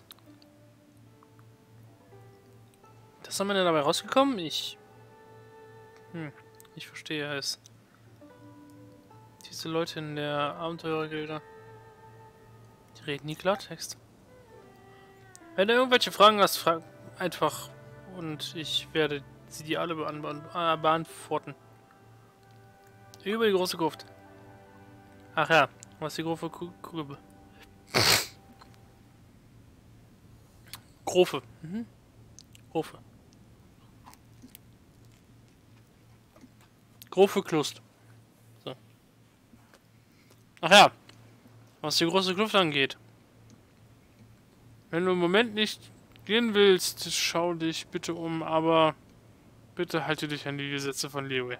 Das ist am Ende dabei rausgekommen? Ich... Hm, ich verstehe es. Diese Leute in der Abenteurergilde, die reden nie Klartext. Wenn du irgendwelche Fragen hast, frag einfach und ich werde sie dir alle beant äh, beantworten. Über die große Gruft. Ach ja, was die große Gruppe. Grofe. Mhm. Grofe. Grofe Klust. So. Ach ja, was die große Kluft angeht. Wenn du im Moment nicht gehen willst, schau dich bitte um, aber bitte halte dich an die Gesetze von Liyue.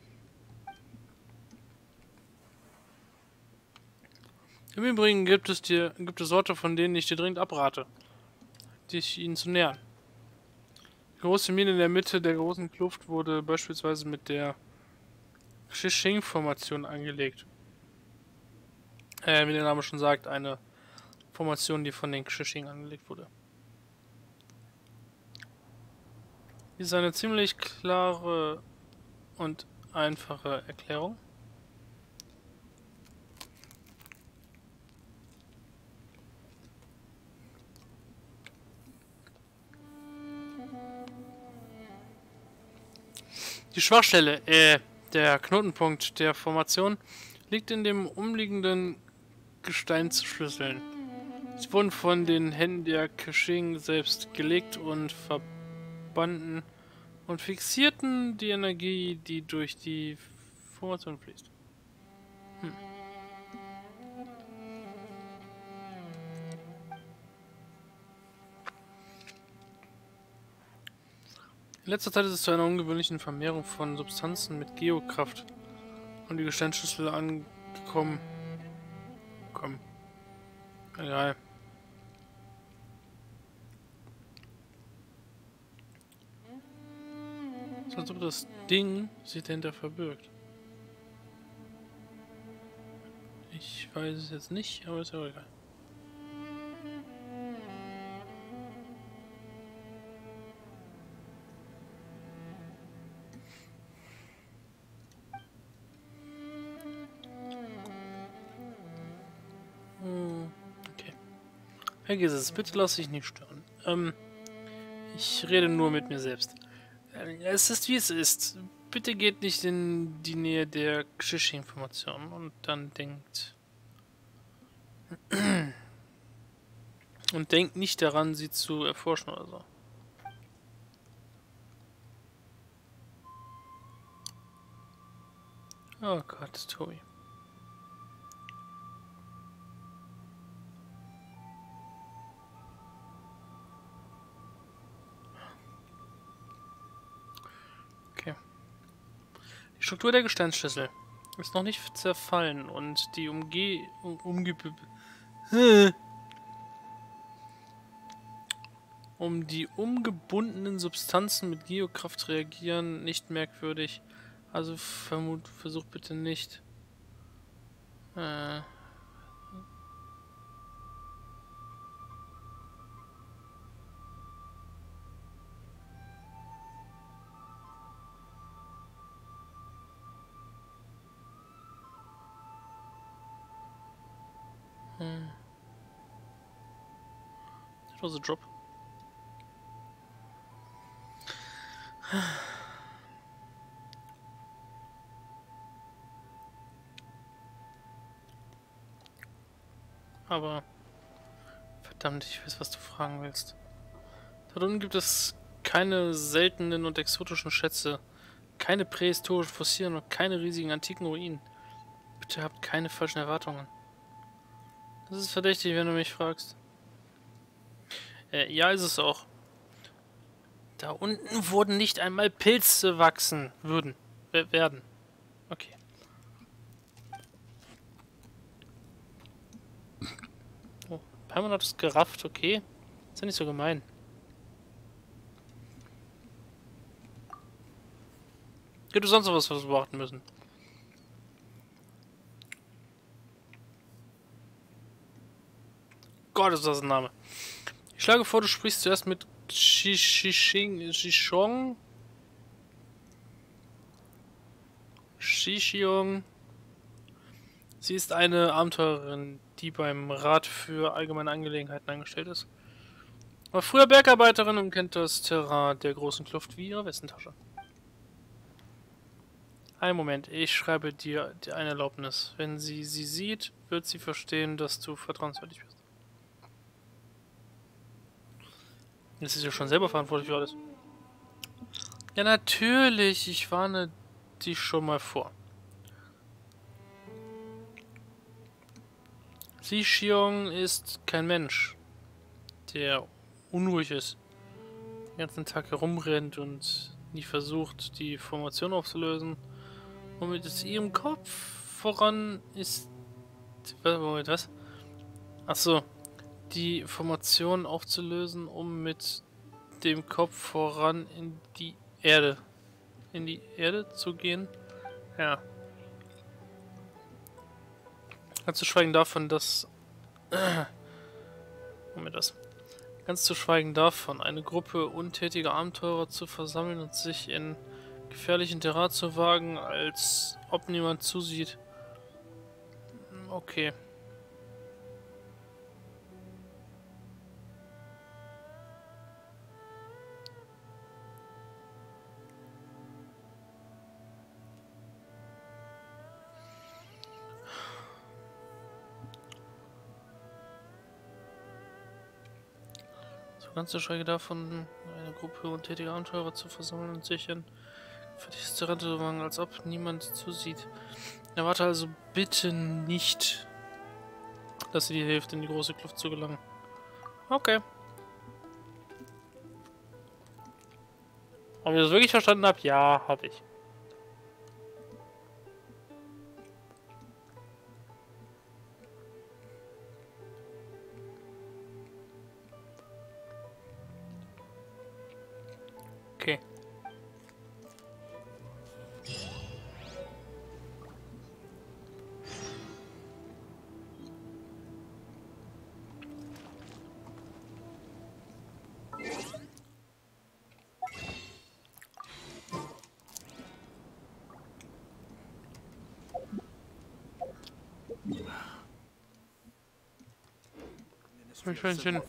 Im Übrigen gibt es dir gibt es Orte, von denen ich dir dringend abrate, dich ihnen zu nähern. Die große Mine in der Mitte der großen Kluft wurde beispielsweise mit der Xixing-Formation angelegt. Äh, wie der Name schon sagt, eine Formation, die von den Xixing angelegt wurde. Dies ist eine ziemlich klare und einfache Erklärung. Die Schwachstelle, äh, der Knotenpunkt der Formation liegt in dem umliegenden Gesteinsschlüsseln. Sie wurden von den Händen der Xixing selbst gelegt und verbanden und fixierten die Energie, die durch die Formation fließt. Hm. In letzter Zeit ist es zu einer ungewöhnlichen Vermehrung von Substanzen mit Geokraft und die Gesteinsschlüssel angekommen. Komm. Egal. So, als ob das Ding sich dahinter verbirgt. Ich weiß es jetzt nicht, aber ist ja egal. Okay. Vergiss es, bitte lass dich nicht stören. Ähm, ich rede nur mit mir selbst. Es ist wie es ist. Bitte geht nicht in die Nähe der Xixing-Information und dann denkt... und denkt nicht daran, sie zu erforschen oder so. Oh Gott, Tobi. Okay. Die Struktur der Gesteinsschüssel ist noch nicht zerfallen und die Umge... Um, umge um die umgebundenen Substanzen mit Geokraft reagieren, nicht merkwürdig. Also vermut, versuch bitte nicht. Äh... Hm. That was a drop. Aber verdammt, ich weiß, was du fragen willst. Dort unten gibt es keine seltenen und exotischen Schätze, keine prähistorischen Fossilien und keine riesigen antiken Ruinen. Bitte habt keine falschen Erwartungen. Das ist verdächtig, wenn du mich fragst. Äh, ja, ist es auch. Da unten wurden nicht einmal Pilze wachsen würden. W werden. Okay. Oh, Paimon hat es gerafft, okay. Ist ja nicht so gemein. Gibt es sonst noch was, was wir beachten müssen? Gott, ist das ein Name. Ich schlage vor, du sprichst zuerst mit Shishing, Shishong. Shishiong. Sie ist eine Abenteurerin, die beim Rat für allgemeine Angelegenheiten angestellt ist. War früher Bergarbeiterin und kennt das Terrain der großen Kluft wie ihre Westentasche. Einen Moment, ich schreibe dir eine Erlaubnis. Wenn sie sie sieht, wird sie verstehen, dass du vertrauenswürdig bist. Jetzt ist ja schon selber verantwortlich für alles. Ja, natürlich. Ich warne dich schon mal vor. Shishiong ist kein Mensch, der unruhig ist, den ganzen Tag herumrennt und nie versucht, die Formation aufzulösen. Und mit ihrem Kopf voran ist... Moment, was? Achso. Die Formation aufzulösen, um mit dem Kopf voran in die Erde. In die Erde zu gehen? Ja. Ganz zu schweigen davon, dass... Äh, Moment, das. Ganz zu schweigen davon, eine Gruppe untätiger Abenteurer zu versammeln und sich in gefährlichen Terrain zu wagen, als ob niemand zusieht. Okay. Ganz zu schweigen davon, eine Gruppe untätiger Abenteurer zu versammeln und sich in gefährliches Terrain zu wagen, als ob niemand zusieht. Erwarte also bitte nicht, dass sie dir hilft, in die große Kluft zu gelangen. Okay. Ob ich das wirklich verstanden habe? Ja, habe ich. Okay. Schön.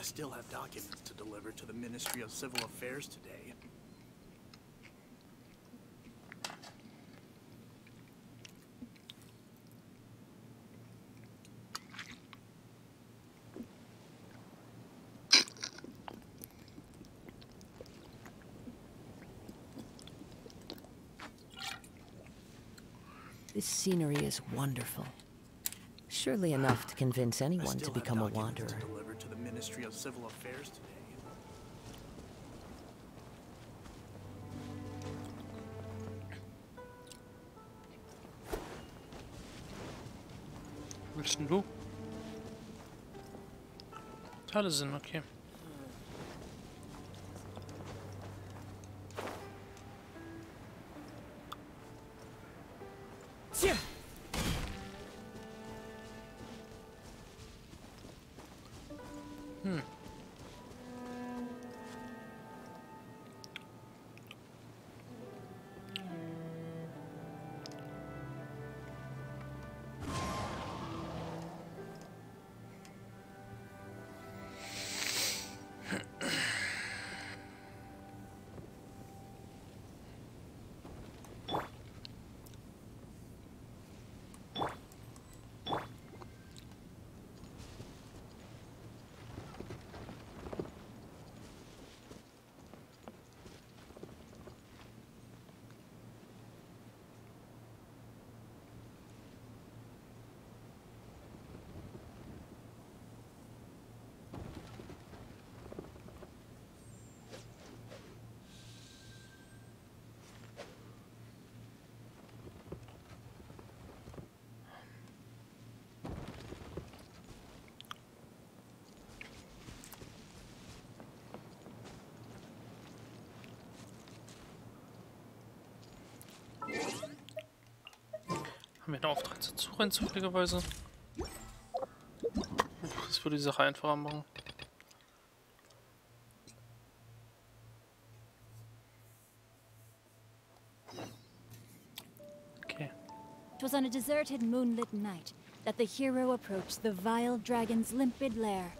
still have documents to deliver to the Ministry of Civil Affairs today. This scenery is wonderful. Surely enough to convince I anyone still to have become a documents wanderer. to deliver to the Ministry of Civil Affairs today. Willst denn du? Teile sind okay. Hm. Haben wir einen Auftrag zur Suche zufälligerweise? Das würde die Sache einfacher machen. Okay. It was on a deserted, moonlit night that the hero approached the vile dragon's limpid lair.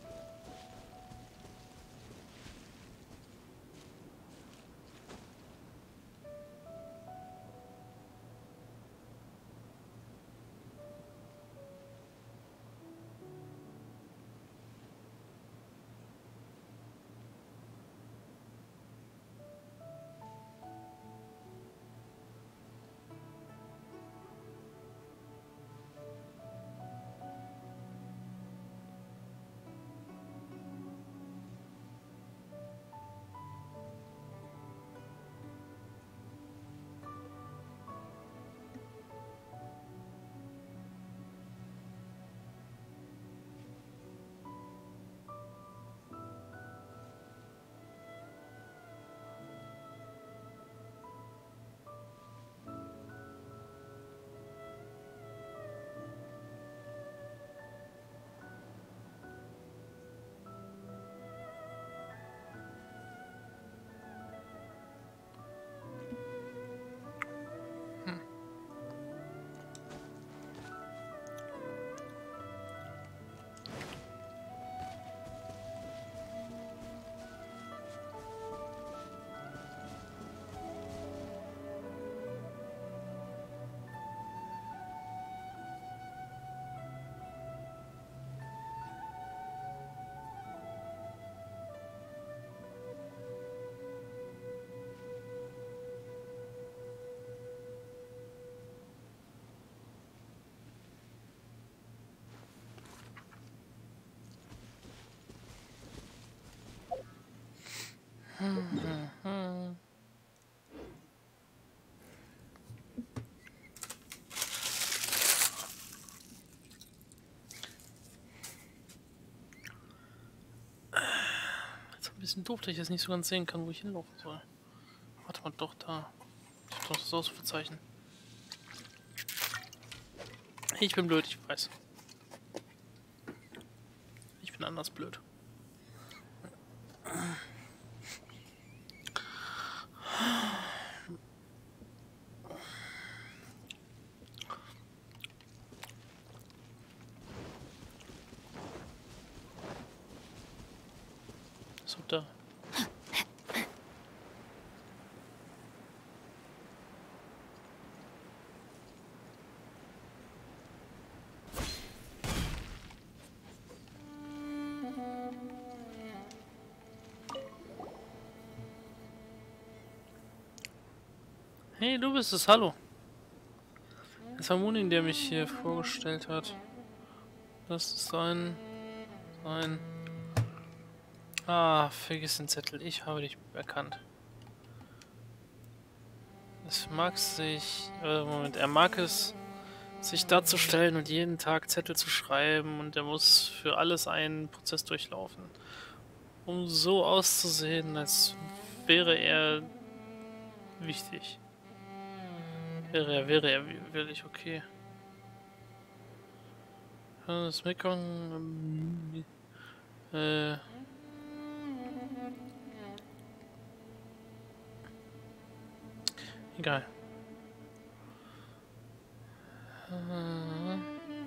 Jetzt ein bisschen doof, dass ich jetzt nicht so ganz sehen kann, wo ich hinlaufen soll. Warte mal, doch da. Ich hab doch das Ausrufezeichen. Ich bin blöd, ich weiß. Ich bin anders blöd. So, da. Hey, du bist es, hallo. Es war Mooning, der mich hier vorgestellt hat. Das ist ein... ein... Ah, vergiss den Zettel, ich habe dich erkannt. Es mag sich... Äh, Moment, er mag es, sich darzustellen und jeden Tag Zettel zu schreiben und er muss für alles einen Prozess durchlaufen. Um so auszusehen, als wäre er wichtig. Wäre er, wäre er wirklich okay. Das Mekong... Äh... Egal. Äh...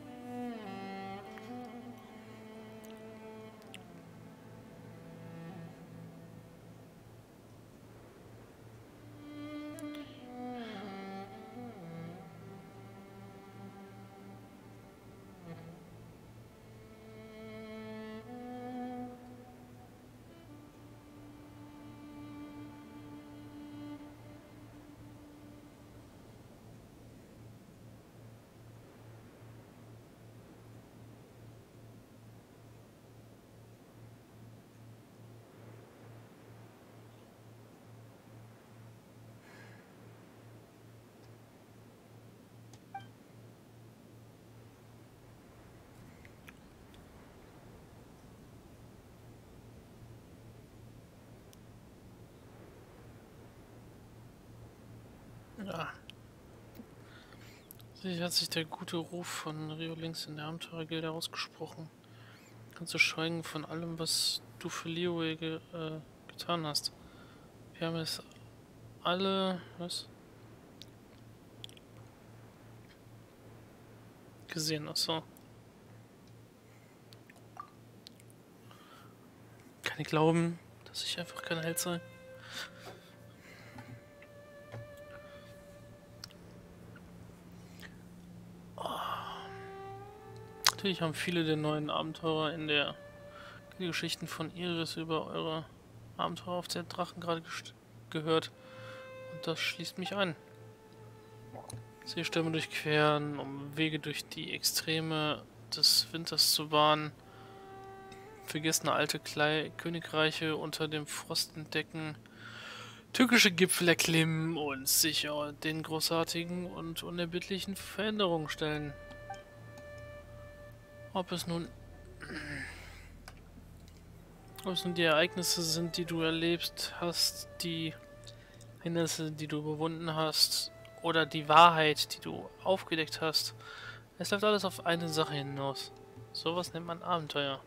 Ja. Sicher hat sich der gute Ruf von Rio Links in der Abenteurergilde ausgesprochen. Kannst du schweigen von allem, was du für Liyue ge äh, getan hast. Wir haben es alle... was? Gesehen, achso. Kann ich glauben, dass ich einfach kein Held sei? Natürlich haben viele der neuen Abenteurer in der die Geschichten von Iris über eure Abenteuer auf der Drachen gerade gehört. Und das schließt mich ein. Seestürme durchqueren, um Wege durch die Extreme des Winters zu bahnen. Vergessene alte Klei Königreiche unter dem Frost entdecken. Türkische Gipfel erklimmen und sich den großartigen und unerbittlichen Veränderungen stellen. Ob es nun... Ob es nun die Ereignisse sind, die du erlebst hast, die Hindernisse, die du überwunden hast, oder die Wahrheit, die du aufgedeckt hast. Es läuft alles auf eine Sache hinaus. Sowas nennt man Abenteuer.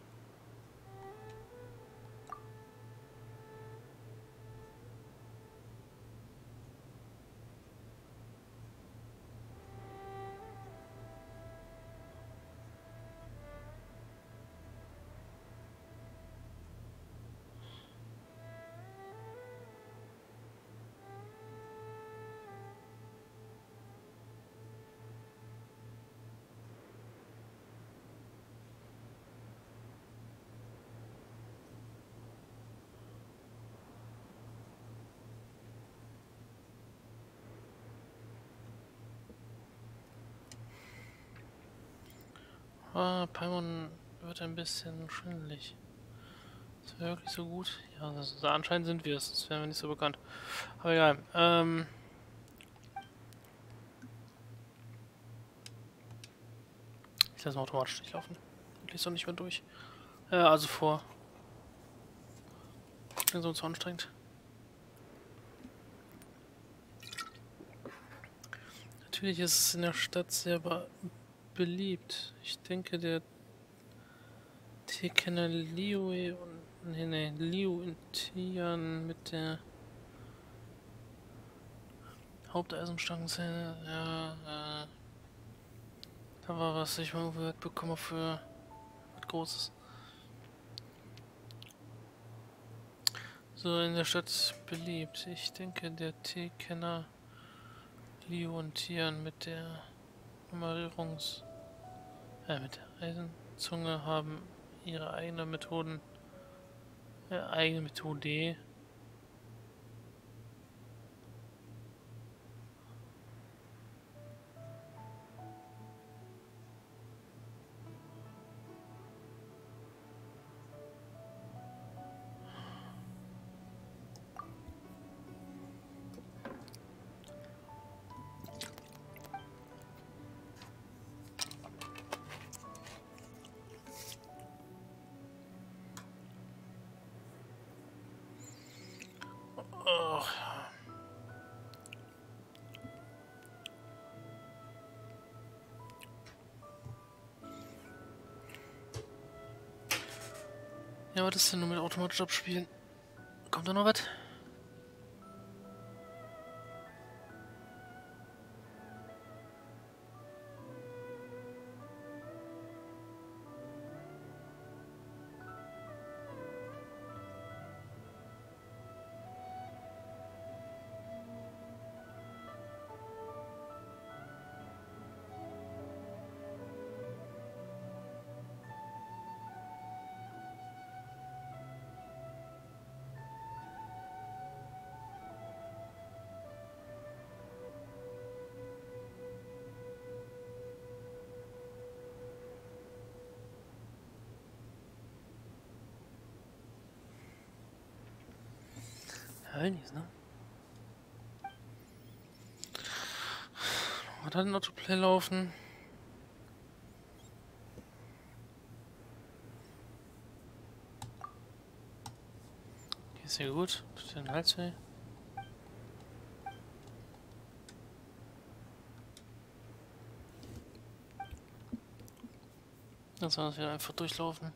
Ah, Paimon wird ein bisschen schwindelig. Ist wir wirklich so gut? Ja, das, anscheinend sind wir es. Das wären wir nicht so bekannt. Aber egal. Ähm... Ich lasse mal automatisch durchlaufen. Ich lese doch nicht mehr durch. Äh, also vor. Ich bin so zu anstrengend. Natürlich ist es in der Stadt sehr be beliebt. Ich denke, der Tekena Liyue und nee, nee, Liu in Tian mit der Haupteisenstangenzähne, ja, äh, da war was, ich mal gehört bekomme für was Großes. So in der Stadt beliebt. Ich denke, der Teekenner Leo und Tian mit der Nummerierungs... Äh, mit der Eisenzunge haben ihre eigenen Methoden... Äh, eigene Methode. Ach. Ja, was ist denn nur mit automatisch abspielen? Kommt da noch was? Ja, will nicht, ne? Hat dann ein Autoplay laufen? Okay, ist ja gut. Tut den Hals weh. Dann soll das wieder einfach durchlaufen.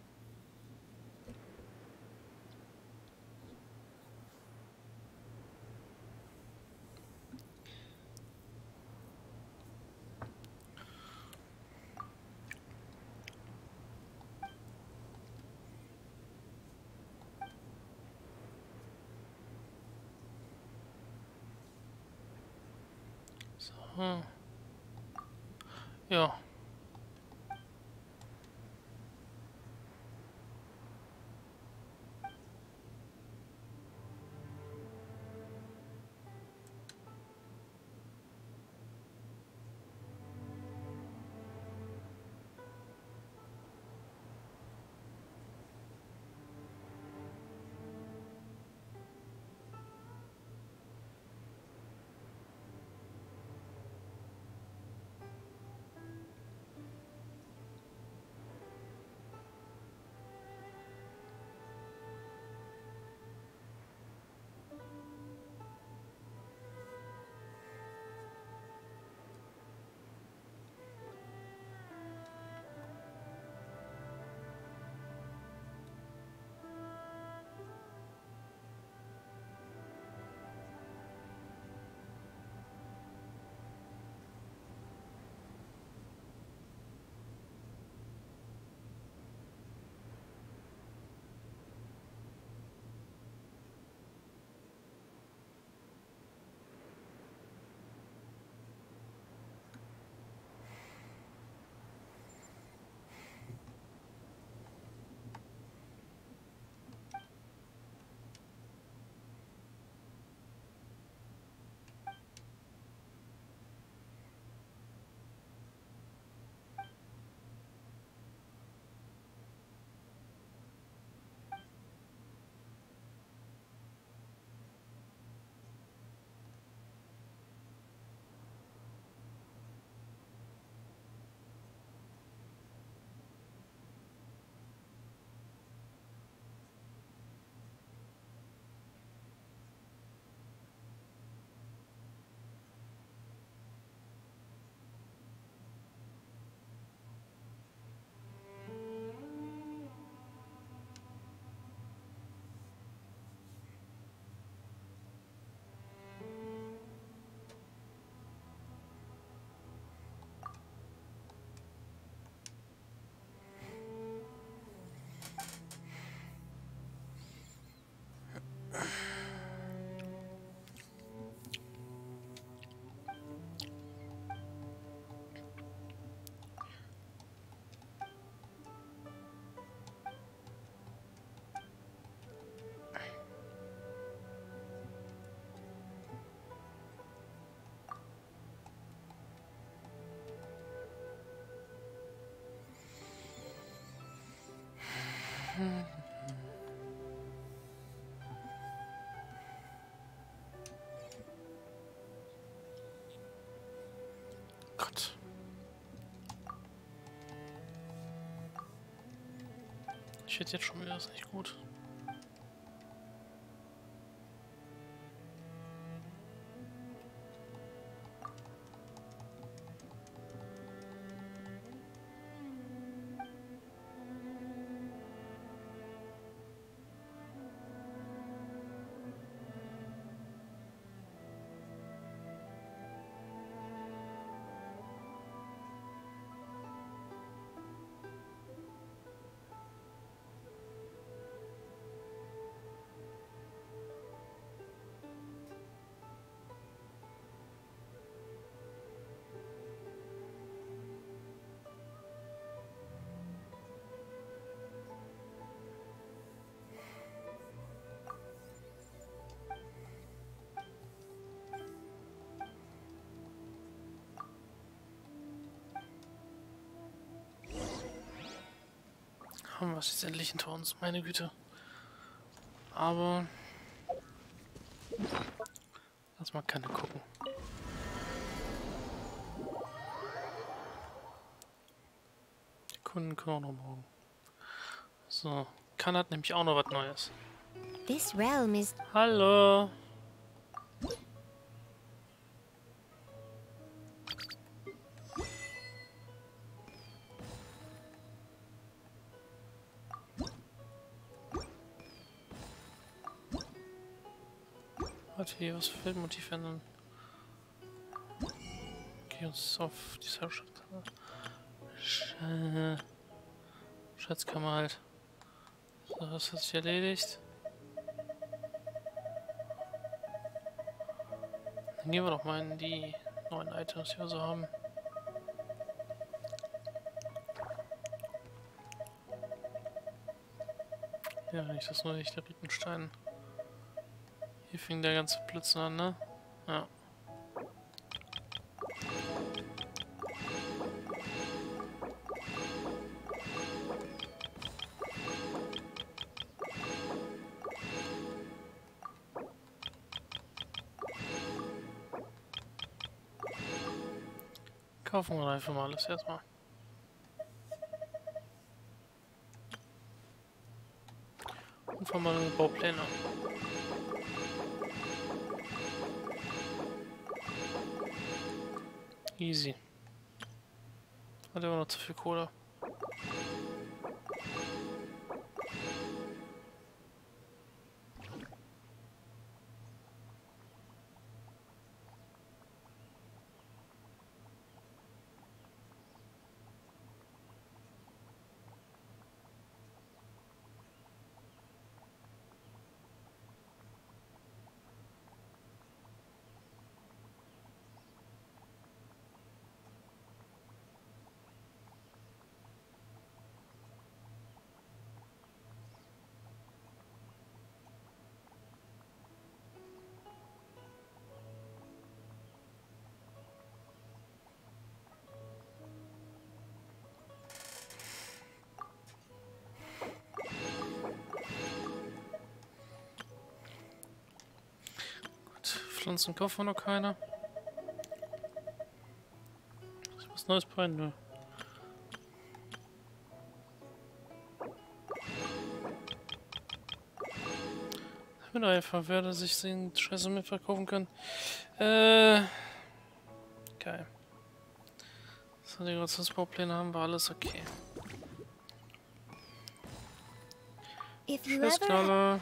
So. Ja. Gott. Ich hätte jetzt schon wieder, das ist nicht gut. Haben wir es jetzt endlich hinter uns, meine Güte. Aber lass mal keine gucken. Die Kunden können auch noch morgen. So, Khan hat nämlich auch noch was Neues. This realm is Hallo. Warte, hier, was für Motiv ändern? Okay, uns auf dieser Schatzkammer. Sch Schatzkammer halt. So, das hat sich erledigt. Dann gehen wir doch mal in die neuen Items, die wir so haben. Ja, nicht das neue echte Riepenstein. Hier fing der ganze Blitzen an, ne? Ja. Kaufen wir einfach mal alles erstmal. Und fahren mal eine Baupläne. Easy. Hat immer noch zu viel Kohle. Pflanzen kaufen wir noch keine. Ist was Neues bei? Nö. Ich bin einfach, wer dass ich den Scheiße mit verkaufen kann. Äh. Geil. So, die Dekorationsbaupläne haben wir alles okay. if you ever Schussknaller.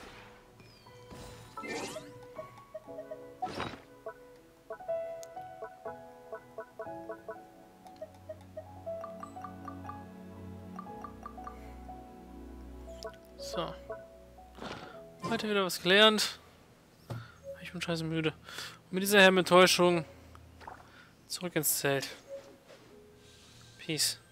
So. Heute wieder was gelernt. Ich bin scheiße müde. Und mit dieser Hermentäuschung zurück ins Zelt. Peace.